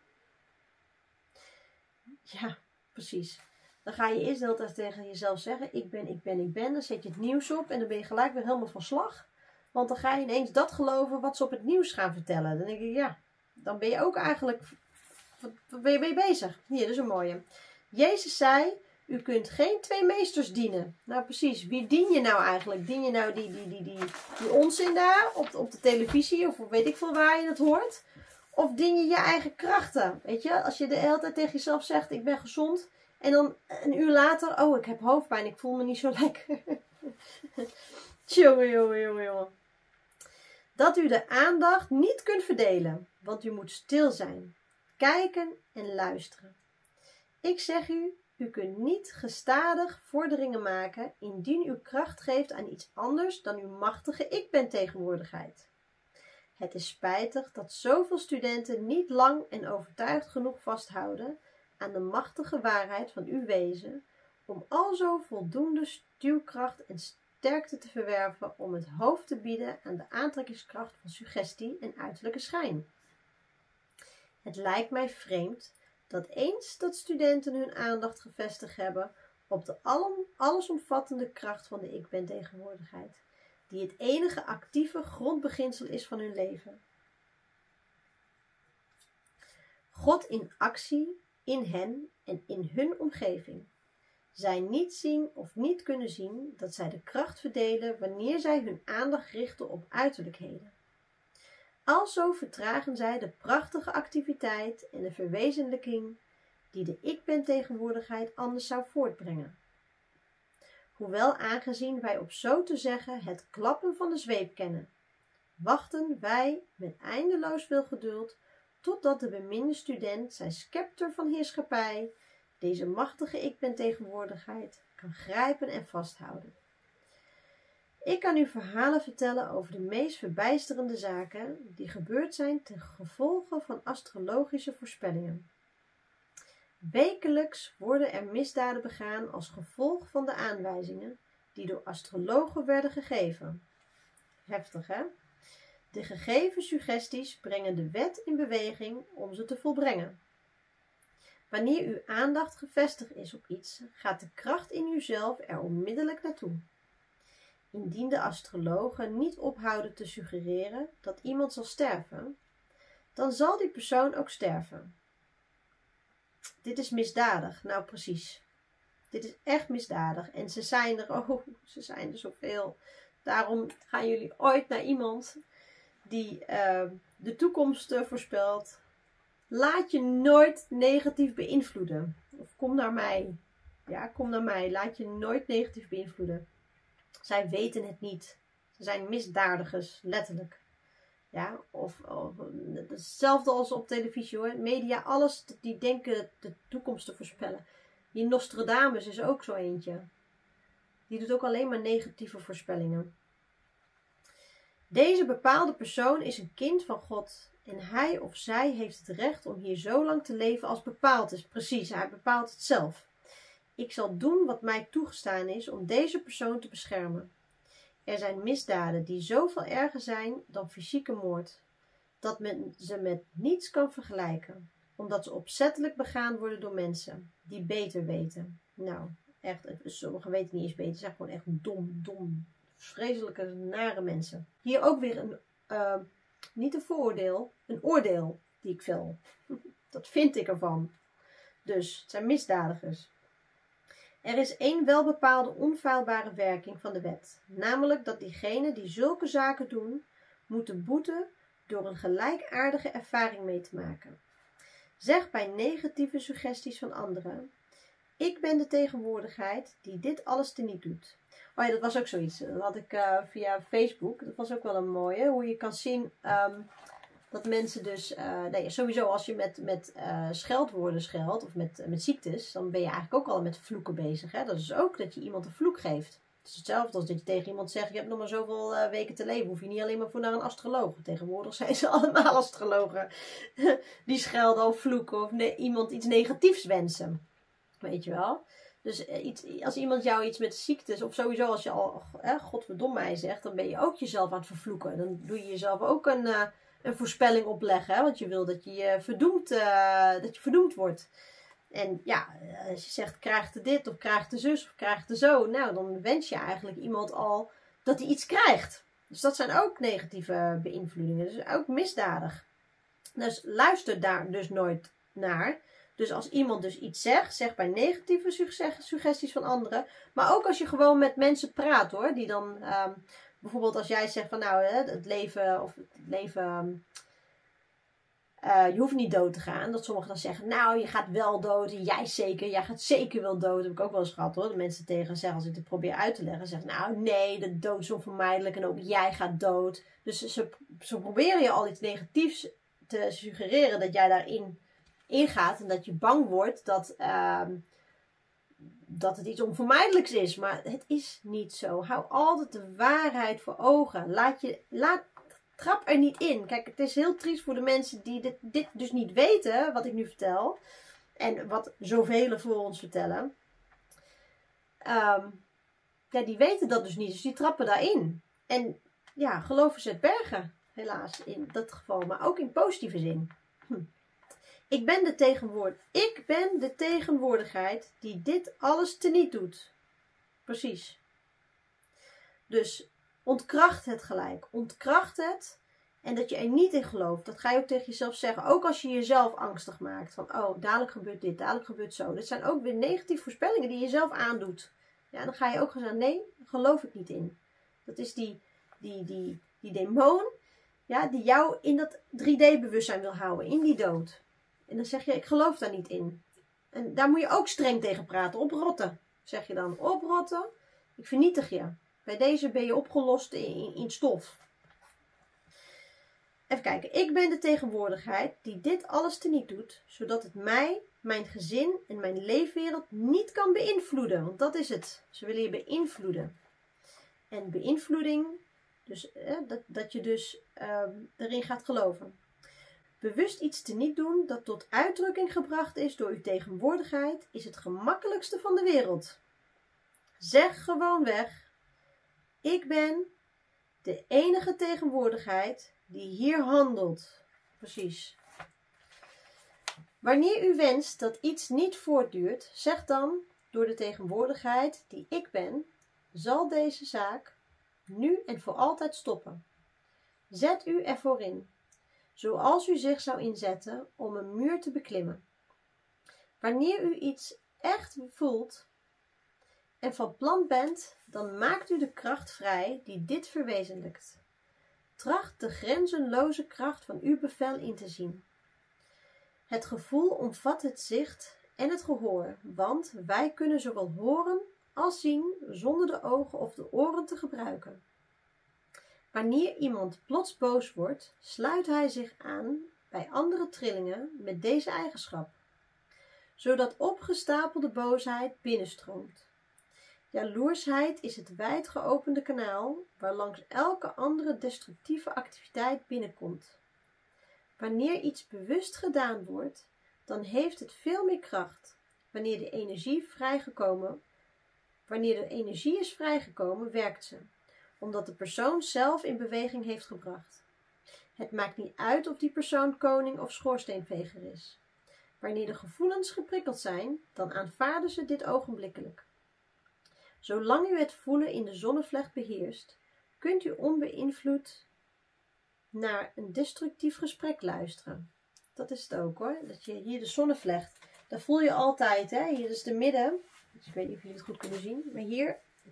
Ja, precies. Dan ga je eerst de hele tijd tegen jezelf zeggen, ik ben, ik ben, ik ben. Dan zet je het nieuws op en dan ben je gelijk weer helemaal van slag. Want dan ga je ineens dat geloven wat ze op het nieuws gaan vertellen. Dan denk ik, ja, dan ben je ook eigenlijk... Wat ben je mee bezig? Hier, dat is een mooie. Jezus zei, u kunt geen twee meesters dienen. Nou precies, wie dien je nou eigenlijk? Dien je nou die onzin daar op de televisie of weet ik veel waar je het hoort? Of dien je je eigen krachten? Weet je, als je de hele tijd tegen jezelf zegt, ik ben gezond. En dan een uur later, oh ik heb hoofdpijn, ik voel me niet zo lekker. Jongen. Dat u de aandacht niet kunt verdelen, want u moet stil zijn, kijken en luisteren. Ik zeg u, u kunt niet gestadig vorderingen maken indien u kracht geeft aan iets anders dan uw machtige ik-ben-tegenwoordigheid. Het is spijtig dat zoveel studenten niet lang en overtuigd genoeg vasthouden aan de machtige waarheid van uw wezen, om alzo voldoende stuwkracht en sterkte te verwerven om het hoofd te bieden aan de aantrekkingskracht van suggestie en uiterlijke schijn. Het lijkt mij vreemd dat eens dat studenten hun aandacht gevestigd hebben op de allesomvattende kracht van de ik-ben-tegenwoordigheid, die het enige actieve grondbeginsel is van hun leven. God in actie, in hen en in hun omgeving. Zij niet zien of niet kunnen zien dat zij de kracht verdelen wanneer zij hun aandacht richten op uiterlijkheden. Alzo vertragen zij de prachtige activiteit en de verwezenlijking die de ik-ben-tegenwoordigheid anders zou voortbrengen. Hoewel aangezien wij op zo te zeggen het klappen van de zweep kennen, wachten wij met eindeloos veel geduld totdat de beminde student zijn scepter van heerschappij, deze machtige ik-ben-tegenwoordigheid, kan grijpen en vasthouden. Ik kan u verhalen vertellen over de meest verbijsterende zaken die gebeurd zijn ten gevolge van astrologische voorspellingen. Wekelijks worden er misdaden begaan als gevolg van de aanwijzingen die door astrologen werden gegeven. Heftig, hè? De gegeven suggesties brengen de wet in beweging om ze te volbrengen. Wanneer uw aandacht gevestigd is op iets, gaat de kracht in uzelf er onmiddellijk naartoe. Indien de astrologen niet ophouden te suggereren dat iemand zal sterven, dan zal die persoon ook sterven. Dit is misdadig, nou precies. Dit is echt misdadig en ze zijn er zoveel. Daarom gaan jullie ooit naar iemand die de toekomst voorspelt. Laat je nooit negatief beïnvloeden. Of kom naar mij. Ja, kom naar mij. Laat je nooit negatief beïnvloeden. Zij weten het niet. Ze zijn misdadigers, letterlijk. Ja, of hetzelfde als op televisie hoor. Media, alles, die denken de toekomst te voorspellen. Die Nostradamus is ook zo eentje. Die doet ook alleen maar negatieve voorspellingen. Deze bepaalde persoon is een kind van God. En hij of zij heeft het recht om hier zo lang te leven als bepaald is. Precies, hij bepaalt het zelf. Ik zal doen wat mij toegestaan is om deze persoon te beschermen. Er zijn misdaden die zoveel erger zijn dan fysieke moord, dat men ze met niets kan vergelijken, omdat ze opzettelijk begaan worden door mensen die beter weten. Nou, echt, sommigen weten niet eens beter, ze zijn gewoon echt dom, vreselijke, nare mensen. Hier ook weer niet een vooroordeel, een oordeel die ik vel. Dat vind ik ervan. Dus, het zijn misdadigers. Er is één welbepaalde onfeilbare werking van de wet, namelijk dat diegenen die zulke zaken doen, moeten boeten door een gelijkaardige ervaring mee te maken. Zeg bij negatieve suggesties van anderen, ik ben de tegenwoordigheid die dit alles teniet doet. Oh ja, dat was ook zoiets. Dat had ik via Facebook, dat was ook wel een mooie, hoe je kan zien dat mensen dus, sowieso als je met scheldwoorden scheldt of met ziektes, dan ben je eigenlijk ook al met vloeken bezig. Hè? Dat is ook dat je iemand een vloek geeft. Het is hetzelfde als dat je tegen iemand zegt, je hebt nog maar zoveel weken te leven, hoef je niet alleen maar voor naar een astroloog. Tegenwoordig zijn ze allemaal astrologen. Die schelden of vloeken of iemand iets negatiefs wensen. Weet je wel? Dus als iemand jou iets met ziektes, of sowieso als je al, godverdomme mij zegt, dan ben je ook jezelf aan het vervloeken. Dan doe je jezelf ook een voorspelling opleggen, hè? Want je wil dat je verdoemd wordt. En ja, als je zegt, krijgt er dit, of krijgt er zus, of krijgt er zo, nou, dan wens je eigenlijk iemand al dat hij iets krijgt. Dus dat zijn ook negatieve beïnvloedingen. Dus ook misdadig. Dus luister daar dus nooit naar. Dus als iemand dus iets zegt, zeg bij negatieve suggesties van anderen. Maar ook als je gewoon met mensen praat hoor. Die dan, bijvoorbeeld als jij zegt van nou, het leven... je hoeft niet dood te gaan. Dat sommigen dan zeggen, nou je gaat wel dood. En jij gaat zeker wel dood. Dat heb ik ook wel eens gehad hoor. Dat mensen tegen zeggen, als ik het probeer uit te leggen. Zeggen, nou nee, de dood is onvermijdelijk. En ook jij gaat dood. Dus ze proberen je al iets negatiefs te suggereren. Dat jij daarin ingaat. En dat je bang wordt dat het iets onvermijdelijks is. Maar het is niet zo. Hou altijd de waarheid voor ogen. Trap er niet in. Kijk, het is heel triest voor de mensen die dit dus niet weten, wat ik nu vertel. En wat zoveel voor ons vertellen. Ja, die weten dat dus niet. Dus die trappen daarin. En ja, geloven ze het bergen. Helaas, in dat geval. Maar ook in positieve zin. Ik ben de tegenwoordigheid die dit alles teniet doet. Precies. Dus ontkracht het gelijk. Ontkracht het. En dat je er niet in gelooft. Dat ga je ook tegen jezelf zeggen. Ook als je jezelf angstig maakt. Van oh, dadelijk gebeurt dit. Dadelijk gebeurt zo. Dit zijn ook weer negatieve voorspellingen die je zelf aandoet. Ja, dan ga je ook gaan zeggen. Nee, daar geloof ik niet in. Dat is die demon. Ja, die jou in dat 3D-bewustzijn wil houden. In die dood. En dan zeg je, ik geloof daar niet in. En daar moet je ook streng tegen praten. Oprotten. Zeg je dan. Oprotten. Ik vernietig je. Bij deze ben je opgelost in stof. Even kijken. Ik ben de tegenwoordigheid die dit alles teniet doet. Zodat het mij, mijn gezin en mijn leefwereld niet kan beïnvloeden. Want dat is het. Ze willen je beïnvloeden. En beïnvloeding. Dus dat je dus erin gaat geloven. Bewust iets teniet doen dat tot uitdrukking gebracht is door uw tegenwoordigheid. Is het gemakkelijkste van de wereld. Zeg gewoon weg. Ik ben de enige tegenwoordigheid die hier handelt. Precies. Wanneer u wenst dat iets niet voortduurt, zeg dan, door de tegenwoordigheid die ik ben, zal deze zaak nu en voor altijd stoppen. Zet u ervoor in, zoals u zich zou inzetten om een muur te beklimmen. Wanneer u iets echt voelt en van plan bent, dan maakt u de kracht vrij die dit verwezenlijkt. Tracht de grenzenloze kracht van uw bevel in te zien. Het gevoel omvat het zicht en het gehoor, want wij kunnen zowel horen als zien zonder de ogen of de oren te gebruiken. Wanneer iemand plots boos wordt, sluit hij zich aan bij andere trillingen met deze eigenschap, zodat opgestapelde boosheid binnenstroomt. Jaloersheid is het wijd geopende kanaal waarlangs elke andere destructieve activiteit binnenkomt. Wanneer iets bewust gedaan wordt, dan heeft het veel meer kracht. Wanneer de energie is vrijgekomen, werkt ze, omdat de persoon zelf in beweging heeft gebracht. Het maakt niet uit of die persoon koning of schoorsteenveger is. Wanneer de gevoelens geprikkeld zijn, dan aanvaarden ze dit ogenblikkelijk. Zolang u het voelen in de zonnevlecht beheerst, kunt u onbeïnvloed naar een destructief gesprek luisteren. Dat is het ook hoor. Dat je hier de zonnevlecht, daar voel je altijd, hè? Hier is de midden. Dus ik weet niet of jullie het goed kunnen zien. Maar hier,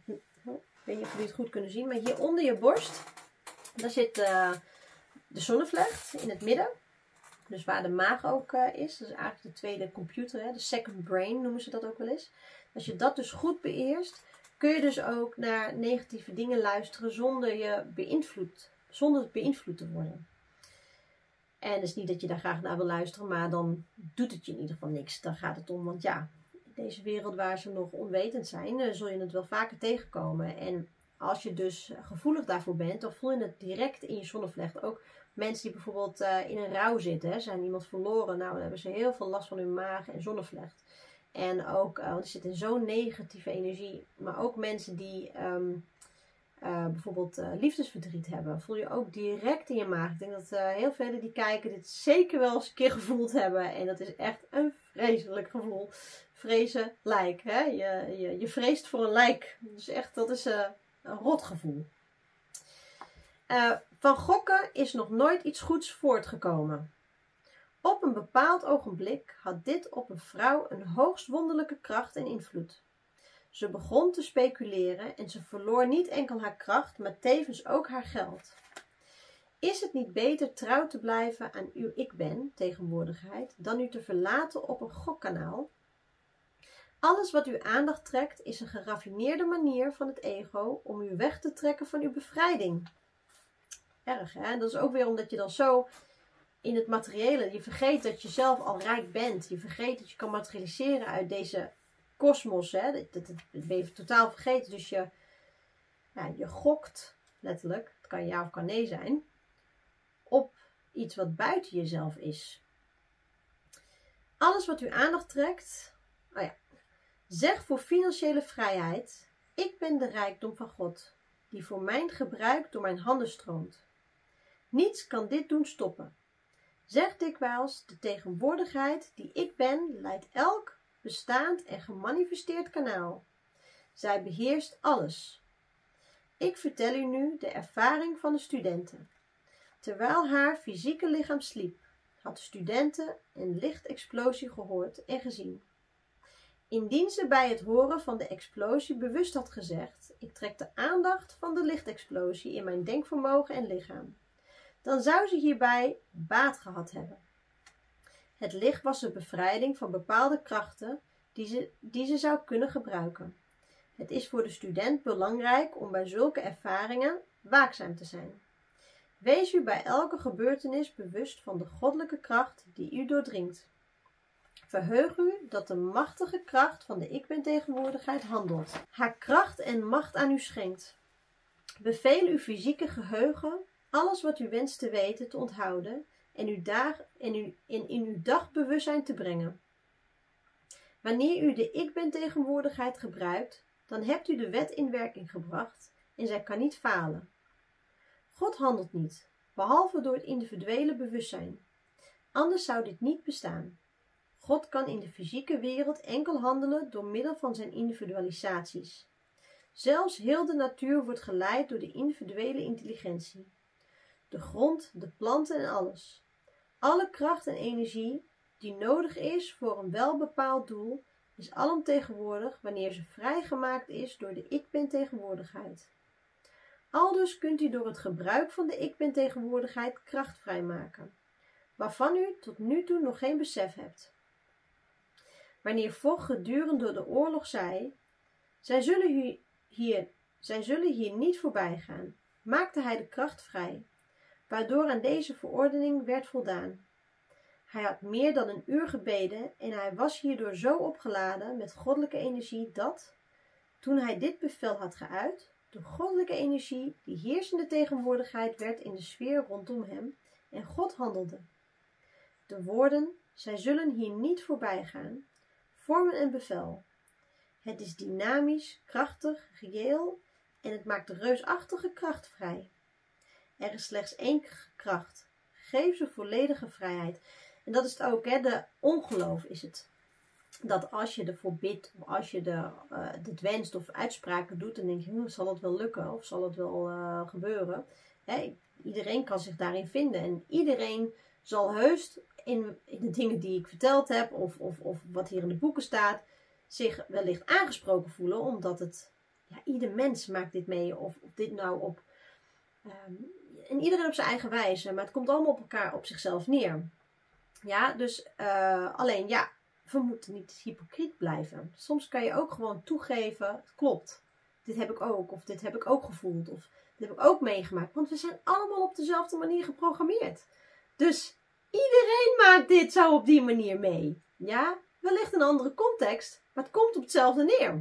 maar hier onder je borst, daar zit de zonnevlecht in het midden. Dus waar de maag ook is. Dat is eigenlijk de tweede computer, hè? De second brain noemen ze dat ook wel eens. Als je dat dus goed beheerst, kun je dus ook naar negatieve dingen luisteren zonder beïnvloed te worden. En het is niet dat je daar graag naar wil luisteren, maar dan doet het je in ieder geval niks. Daar gaat het om, want ja, in deze wereld waar ze nog onwetend zijn, zul je het wel vaker tegenkomen. En als je dus gevoelig daarvoor bent, dan voel je het direct in je zonnevlecht. Ook mensen die bijvoorbeeld in een rouw zitten, zijn iemand verloren, nou dan hebben ze heel veel last van hun maag en zonnevlecht. En ook, want er zit in zo'n negatieve energie, maar ook mensen die bijvoorbeeld liefdesverdriet hebben, voel je ook direct in je maag. Ik denk dat heel velen die kijken dit zeker wel eens een keer gevoeld hebben. En dat is echt een vreselijk gevoel. Vrezen lijk. Hè? Je vreest voor een lijk. Dus echt, dat is een rot gevoel. Van gokken is nog nooit iets goeds voortgekomen. Op een bepaald ogenblik had dit op een vrouw een hoogst wonderlijke kracht en invloed. Ze begon te speculeren en ze verloor niet enkel haar kracht, maar tevens ook haar geld. Is het niet beter trouw te blijven aan uw ik ben tegenwoordigheid dan u te verlaten op een gokkanaal? Alles wat uw aandacht trekt is een geraffineerde manier van het ego om u weg te trekken van uw bevrijding. Erg, hè? Dat is ook weer omdat je dan zo in het materiële, je vergeet dat je zelf al rijk bent. Je vergeet dat je kan materialiseren uit deze kosmos. Dat ben je totaal vergeten. Dus je gokt, letterlijk, het kan ja of kan nee zijn, op iets wat buiten jezelf is. Alles wat uw aandacht trekt, zeg voor financiële vrijheid, ik ben de rijkdom van God, die voor mijn gebruik door mijn handen stroomt. Niets kan dit doen stoppen. Zeg dikwijls, de tegenwoordigheid die ik ben, leidt elk bestaand en gemanifesteerd kanaal. Zij beheerst alles. Ik vertel u nu de ervaring van de studenten. Terwijl haar fysieke lichaam sliep, had de studenten een lichtexplosie gehoord en gezien. Indien ze bij het horen van de explosie bewust had gezegd, ik trek de aandacht van de lichtexplosie in mijn denkvermogen en lichaam, dan zou ze hierbij baat gehad hebben. Het licht was een bevrijding van bepaalde krachten die ze zou kunnen gebruiken. Het is voor de student belangrijk om bij zulke ervaringen waakzaam te zijn. Wees u bij elke gebeurtenis bewust van de goddelijke kracht die u doordringt. Verheug u dat de machtige kracht van de ik ben tegenwoordigheid handelt. Haar kracht en macht aan u schenkt. Beveel uw fysieke geheugen alles wat u wenst te weten te onthouden en in uw dagbewustzijn te brengen. Wanneer u de ik ben tegenwoordigheid gebruikt, dan hebt u de wet in werking gebracht en zij kan niet falen. God handelt niet, behalve door het individuele bewustzijn. Anders zou dit niet bestaan. God kan in de fysieke wereld enkel handelen door middel van zijn individualisaties. Zelfs heel de natuur wordt geleid door de individuele intelligentie. De grond, de planten en alles. Alle kracht en energie die nodig is voor een welbepaald doel, is alomtegenwoordig wanneer ze vrijgemaakt is door de ik ben tegenwoordigheid. Aldus kunt u door het gebruik van de ik ben tegenwoordigheid kracht vrijmaken, waarvan u tot nu toe nog geen besef hebt. Wanneer Vogt gedurende de oorlog zei, zij zullen hier niet voorbij gaan, maakte hij de kracht vrij, waardoor aan deze verordening werd voldaan. Hij had meer dan een uur gebeden en hij was hierdoor zo opgeladen met goddelijke energie dat, toen hij dit bevel had geuit, de goddelijke energie die heersende tegenwoordigheid werd in de sfeer rondom hem en God handelde. De woorden, zij zullen hier niet voorbij gaan, vormen een bevel. Het is dynamisch, krachtig, reëel en het maakt reusachtige kracht vrij. Er is slechts één kracht. Geef ze volledige vrijheid. En dat is het ook, hè? De ongeloof is het. Dat als je ervoor bidt, of als je dit wenst of uitspraken doet, dan denk je, zal het wel lukken of zal het wel gebeuren? Hè? Iedereen kan zich daarin vinden. En iedereen zal heus in de dingen die ik verteld heb, of wat hier in de boeken staat, zich wellicht aangesproken voelen, omdat het, ieder mens maakt dit mee, of dit nou op, en iedereen op zijn eigen wijze, maar het komt allemaal op zichzelf neer. Ja, dus alleen, we moeten niet hypocriet blijven. Soms kan je ook gewoon toegeven, het klopt, dit heb ik ook, of dit heb ik ook gevoeld, of dit heb ik ook meegemaakt, want we zijn allemaal op dezelfde manier geprogrammeerd. Dus iedereen maakt dit zo op die manier mee. Ja, wellicht een andere context, maar het komt op hetzelfde neer.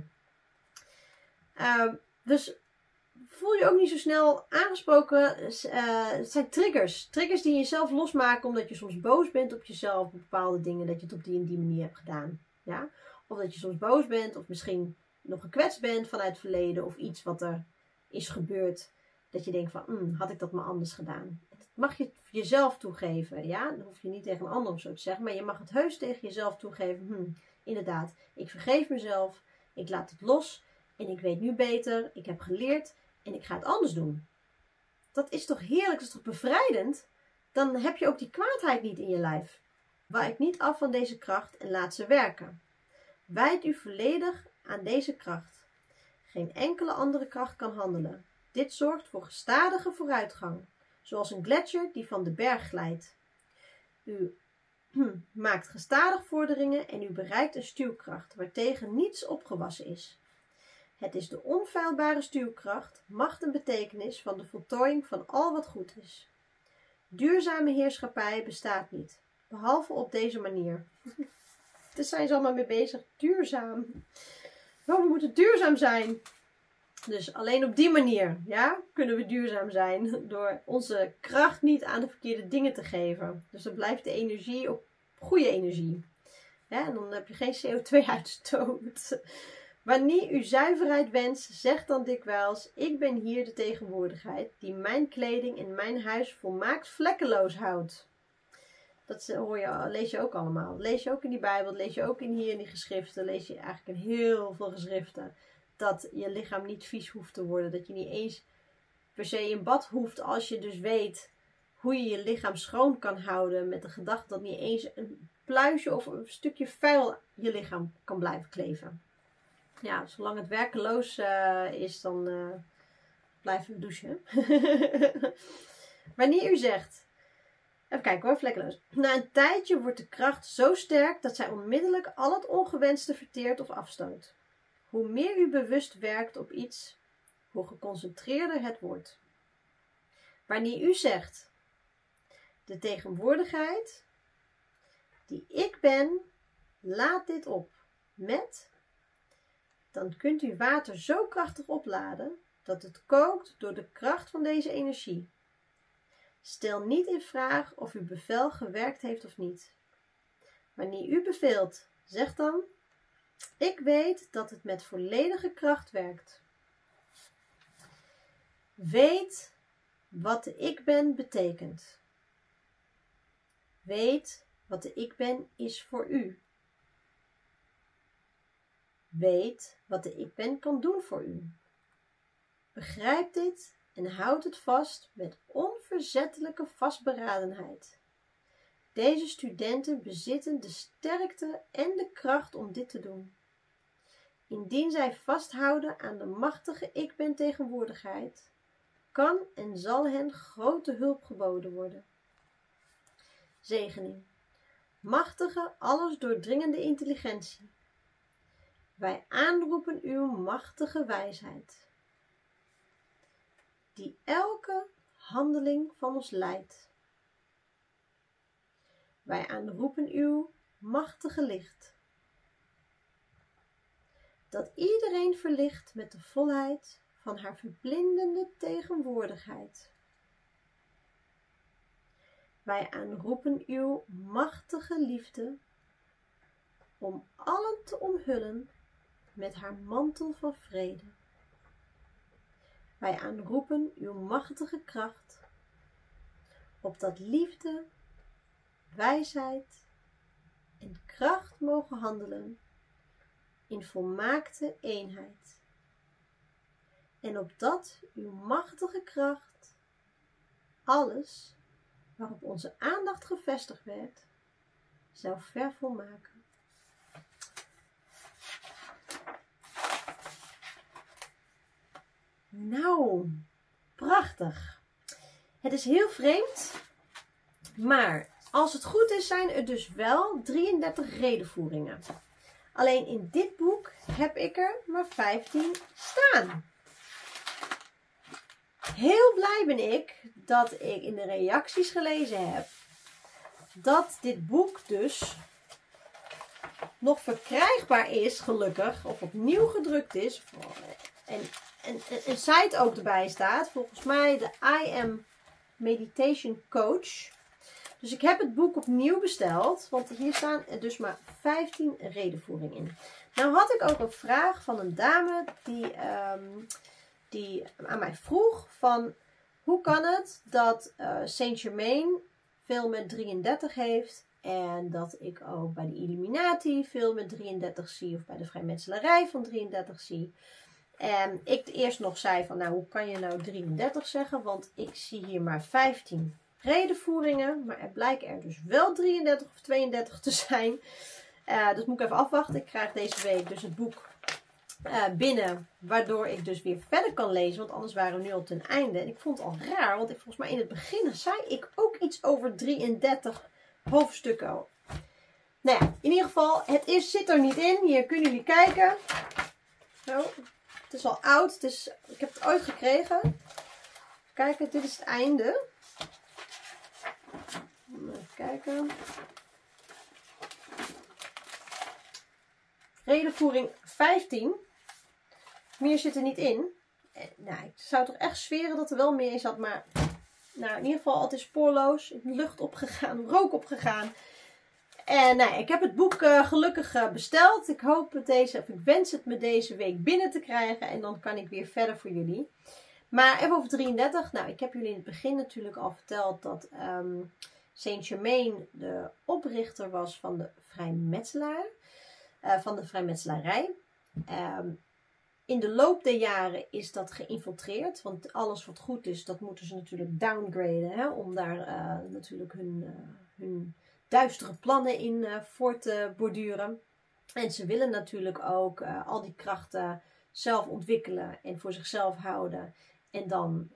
Dus voel je ook niet zo snel aangesproken. Het zijn triggers. Triggers die je zelf losmaken omdat je soms boos bent op jezelf. Op bepaalde dingen dat je het op die en die manier hebt gedaan. Ja? Of dat je soms boos bent of misschien nog gekwetst bent vanuit het verleden. Of iets wat er is gebeurd. Dat je denkt van, had ik dat maar anders gedaan. Dat mag je jezelf toegeven. Ja? Dan hoef je niet tegen een ander of zo te zeggen. Maar je mag het heus tegen jezelf toegeven. Inderdaad, ik vergeef mezelf. Ik laat het los. En ik weet nu beter. Ik heb geleerd. En ik ga het anders doen. Dat is toch heerlijk, dat is toch bevrijdend? Dan heb je ook die kwaadheid niet in je lijf. Wijk niet af van deze kracht en laat ze werken. Wijd u volledig aan deze kracht. Geen enkele andere kracht kan handelen. Dit zorgt voor gestadige vooruitgang, zoals een gletsjer die van de berg glijdt. U maakt gestadig vorderingen en u bereikt een stuwkracht, waartegen niets opgewassen is. Het is de onfeilbare stuwkracht, macht en betekenis van de voltooiing van al wat goed is. Duurzame heerschappij bestaat niet, behalve op deze manier. Daar zijn ze allemaal mee bezig. Duurzaam. Oh, we moeten duurzaam zijn. Dus alleen op die manier, ja, kunnen we duurzaam zijn. Door onze kracht niet aan de verkeerde dingen te geven. Dus dan blijft de energie op goede energie. Ja, en dan heb je geen CO2-uitstoot. Wanneer u zuiverheid wenst, zeg dan dikwijls: ik ben hier de tegenwoordigheid die mijn kleding en mijn huis volmaakt vlekkeloos houdt. Dat lees je ook allemaal. Dat lees je ook in die Bijbel, dat lees je ook hier in die geschriften. Lees je eigenlijk in heel veel geschriften. Dat je lichaam niet vies hoeft te worden. Dat je niet eens per se in bad hoeft als je dus weet hoe je je lichaam schoon kan houden. Met de gedachte dat niet eens een pluisje of een stukje vuil je lichaam kan blijven kleven. Ja, zolang het werkeloos is, dan blijven we douchen. Wanneer u zegt, even kijken hoor, vlekkeloos. Na een tijdje wordt de kracht zo sterk dat zij onmiddellijk al het ongewenste verteert of afstoot. Hoe meer u bewust werkt op iets, hoe geconcentreerder het wordt. Wanneer u zegt, de tegenwoordigheid die ik ben, laat dit op met, dan kunt u water zo krachtig opladen dat het kookt door de kracht van deze energie. Stel niet in vraag of uw bevel gewerkt heeft of niet. Wanneer u beveelt, zeg dan: ik weet dat het met volledige kracht werkt. Weet wat de ik ben betekent. Weet wat de ik ben is voor u. Weet wat de ik ben kan doen voor u. Begrijp dit en houd het vast met onverzettelijke vastberadenheid. Deze studenten bezitten de sterkte en de kracht om dit te doen. Indien zij vasthouden aan de machtige ik ben tegenwoordigheid, kan en zal hen grote hulp geboden worden. Zegening. Machtige, alles doordringende intelligentie. Wij aanroepen uw machtige wijsheid, die elke handeling van ons leidt. Wij aanroepen uw machtige licht, dat iedereen verlicht met de volheid van haar verblindende tegenwoordigheid. Wij aanroepen uw machtige liefde, om allen te omhullen met haar mantel van vrede. Wij aanroepen uw machtige kracht, opdat liefde, wijsheid en kracht mogen handelen in volmaakte eenheid. En opdat uw machtige kracht alles waarop onze aandacht gevestigd werd, zou vervolmaken. Nou, prachtig. Het is heel vreemd, maar als het goed is, zijn er dus wel 33 redenvoeringen. Alleen in dit boek heb ik er maar 15 staan. Heel blij ben ik dat ik in de reacties gelezen heb dat dit boek dus nog verkrijgbaar is, gelukkig, of opnieuw gedrukt is. En een site ook erbij staat, volgens mij de I Am Meditation Coach. Dus ik heb het boek opnieuw besteld, want hier staan er dus maar 15 redenvoeringen in. Nou had ik ook een vraag van een dame die aan mij vroeg van: hoe kan het dat Saint-Germain veel met 33 heeft en dat ik ook bij de Illuminati veel met 33 zie of bij de vrijmetselarij van 33 zie. En ik eerst nog zei van, nou, hoe kan je nou 33 zeggen? Want ik zie hier maar 15 redenvoeringen. Maar er blijken er dus wel 33 of 32 te zijn. Dus moet ik even afwachten. Ik krijg deze week dus het boek binnen. Waardoor ik dus weer verder kan lezen. Want anders waren we nu al ten einde. En ik vond het al raar. Want volgens mij in het begin zei ik ook iets over 33 hoofdstukken. Nou ja, in ieder geval, zit er niet in. Hier kunnen jullie kijken. Zo. Het is al oud. Ik heb het ooit gekregen. Kijk, dit is het einde. Even kijken. Redenvoering 15. Meer zit er niet in. Nou, ik zou toch echt zweren dat er wel meer in zat. Maar nou, in ieder geval, het is spoorloos. Lucht opgegaan, rook opgegaan. En nou, ik heb het boek gelukkig besteld. Ik wens het me deze week binnen te krijgen. En dan kan ik weer verder voor jullie. Maar even over 33. Nou, ik heb jullie in het begin natuurlijk al verteld dat Saint-Germain de oprichter was van de vrijmetselaar. Van de vrijmetselarij. In de loop der jaren is dat geïnfiltreerd. Want alles wat goed is, dat moeten ze natuurlijk downgraden. Hè, om daar natuurlijk hun duistere plannen in voor te borduren. En ze willen natuurlijk ook al die krachten zelf ontwikkelen en voor zichzelf houden. En dan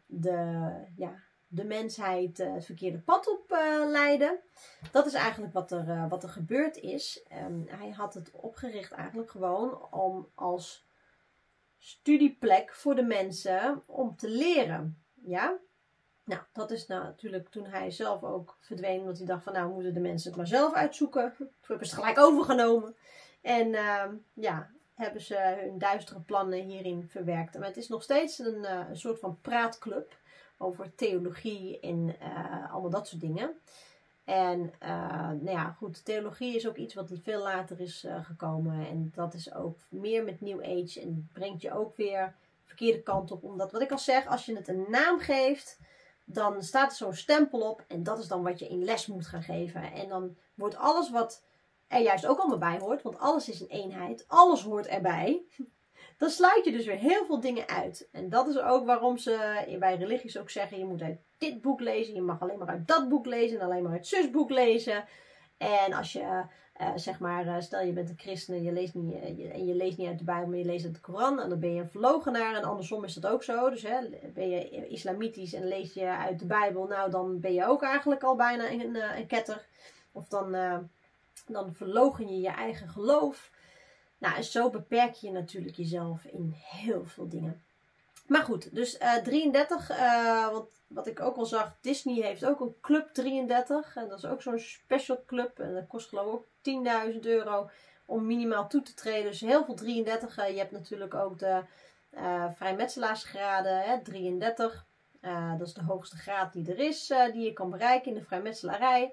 de mensheid het verkeerde pad op leiden. Dat is eigenlijk wat er gebeurd is. Hij had het opgericht eigenlijk gewoon om als studieplek voor de mensen om te leren. Ja? Nou, dat is natuurlijk toen hij zelf ook verdween. Want hij dacht van, nou moeten de mensen het maar zelf uitzoeken. Toen hebben ze het gelijk overgenomen. En hebben ze hun duistere plannen hierin verwerkt. Maar het is nog steeds een soort van praatclub over theologie en allemaal dat soort dingen. En goed, theologie is ook iets wat veel later is gekomen. En dat is ook meer met New Age. En brengt je ook weer de verkeerde kant op. Omdat, wat ik al zeg, als je het een naam geeft, dan staat er zo'n stempel op. En dat is dan wat je in les moet gaan geven. En dan wordt alles wat er juist ook allemaal bij hoort. Want alles is een eenheid. Alles hoort erbij. Dan sluit je dus weer heel veel dingen uit. En dat is ook waarom ze bij religies ook zeggen, je moet uit dit boek lezen. Je mag alleen maar uit dat boek lezen. En alleen maar uit zusboek lezen. En als je, stel je bent een christen en je leest niet uit de Bijbel, maar je leest uit de Koran. En dan ben je een verloochenaar. En andersom is dat ook zo. Dus ben je islamitisch en lees je uit de Bijbel. Nou, dan ben je ook eigenlijk al bijna een ketter. Of dan verloochen je je eigen geloof. Nou, en zo beperk je natuurlijk jezelf in heel veel dingen. Maar goed, dus 33, wat ik ook al zag, Disney heeft ook een Club 33. En dat is ook zo'n special club. En dat kost geloof ik ook €10.000 om minimaal toe te treden. Dus heel veel 33. Je hebt natuurlijk ook de vrijmetselaarsgraden, 33. Dat is de hoogste graad die er is, die je kan bereiken in de vrijmetselarij.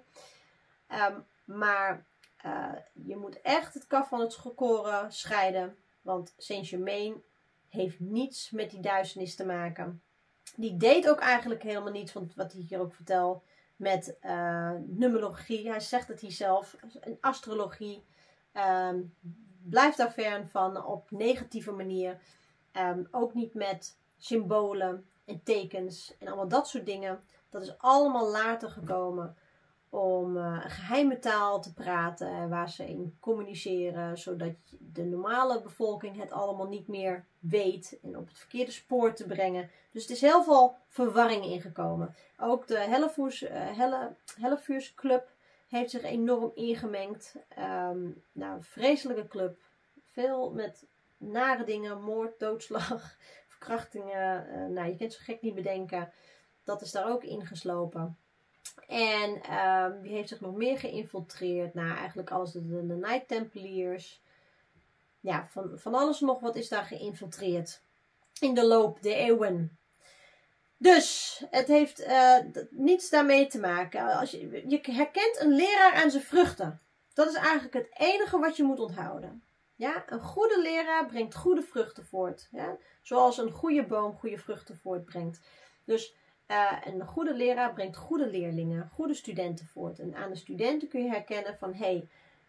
Maar je moet echt het kaf van het koren scheiden. Want Saint-Germain heeft niets met die duisternis te maken. Die deed ook eigenlijk helemaal niets van wat hij hier ook vertelt met numerologie. Hij zegt het hier zelf. En astrologie. Blijft daar ver van op negatieve manier. Ook niet met symbolen en tekens en allemaal dat soort dingen. Dat is allemaal later gekomen. Om een geheime taal te praten waar ze in communiceren, zodat de normale bevolking het allemaal niet meer weet en op het verkeerde spoor te brengen. Dus het is heel veel verwarring ingekomen. Ook de Hellevuurs Club heeft zich enorm ingemengd. Een vreselijke club. Veel met nare dingen, moord, doodslag, verkrachtingen. Je kunt zo gek niet bedenken. Dat is daar ook ingeslopen. En wie heeft zich nog meer geïnfiltreerd? Nou, eigenlijk alles. De Knight Templiers. Ja, van alles nog wat is daar geïnfiltreerd. In de loop der eeuwen. Dus, het heeft niets daarmee te maken. Je herkent een leraar aan zijn vruchten. Dat is eigenlijk het enige wat je moet onthouden. Ja, een goede leraar brengt goede vruchten voort. Ja? Zoals een goede boom goede vruchten voortbrengt. Dus een goede leraar brengt goede leerlingen, goede studenten voort. En aan de studenten kun je herkennen van,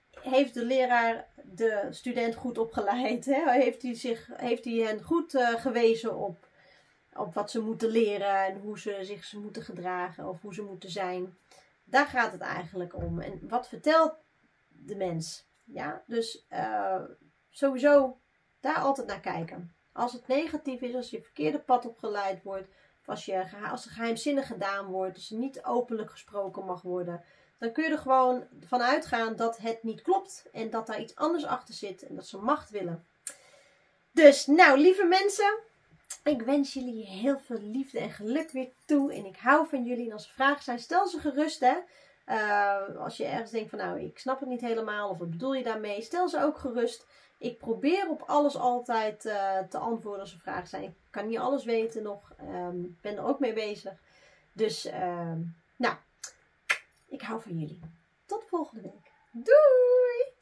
heeft de leraar de student goed opgeleid? Hè? Heeft hij hen goed gewezen op wat ze moeten leren en hoe ze zich moeten gedragen of hoe ze moeten zijn? Daar gaat het eigenlijk om. En wat vertelt de mens? Ja, dus sowieso daar altijd naar kijken. Als het negatief is, als je verkeerde pad opgeleid wordt, of als er geheimzinnig gedaan wordt, als er niet openlijk gesproken mag worden, dan kun je er gewoon van uitgaan dat het niet klopt en dat daar iets anders achter zit en dat ze macht willen. Dus, nou, lieve mensen, ik wens jullie heel veel liefde en geluk weer toe en ik hou van jullie. En als er vragen zijn, stel ze gerust, hè. Als je ergens denkt van, nou, ik snap het niet helemaal of wat bedoel je daarmee, stel ze ook gerust. Ik probeer op alles altijd te antwoorden als er vragen zijn. Ik kan niet alles weten nog. Ik ben er ook mee bezig. Dus, nou, ik hou van jullie. Tot volgende week. Doei!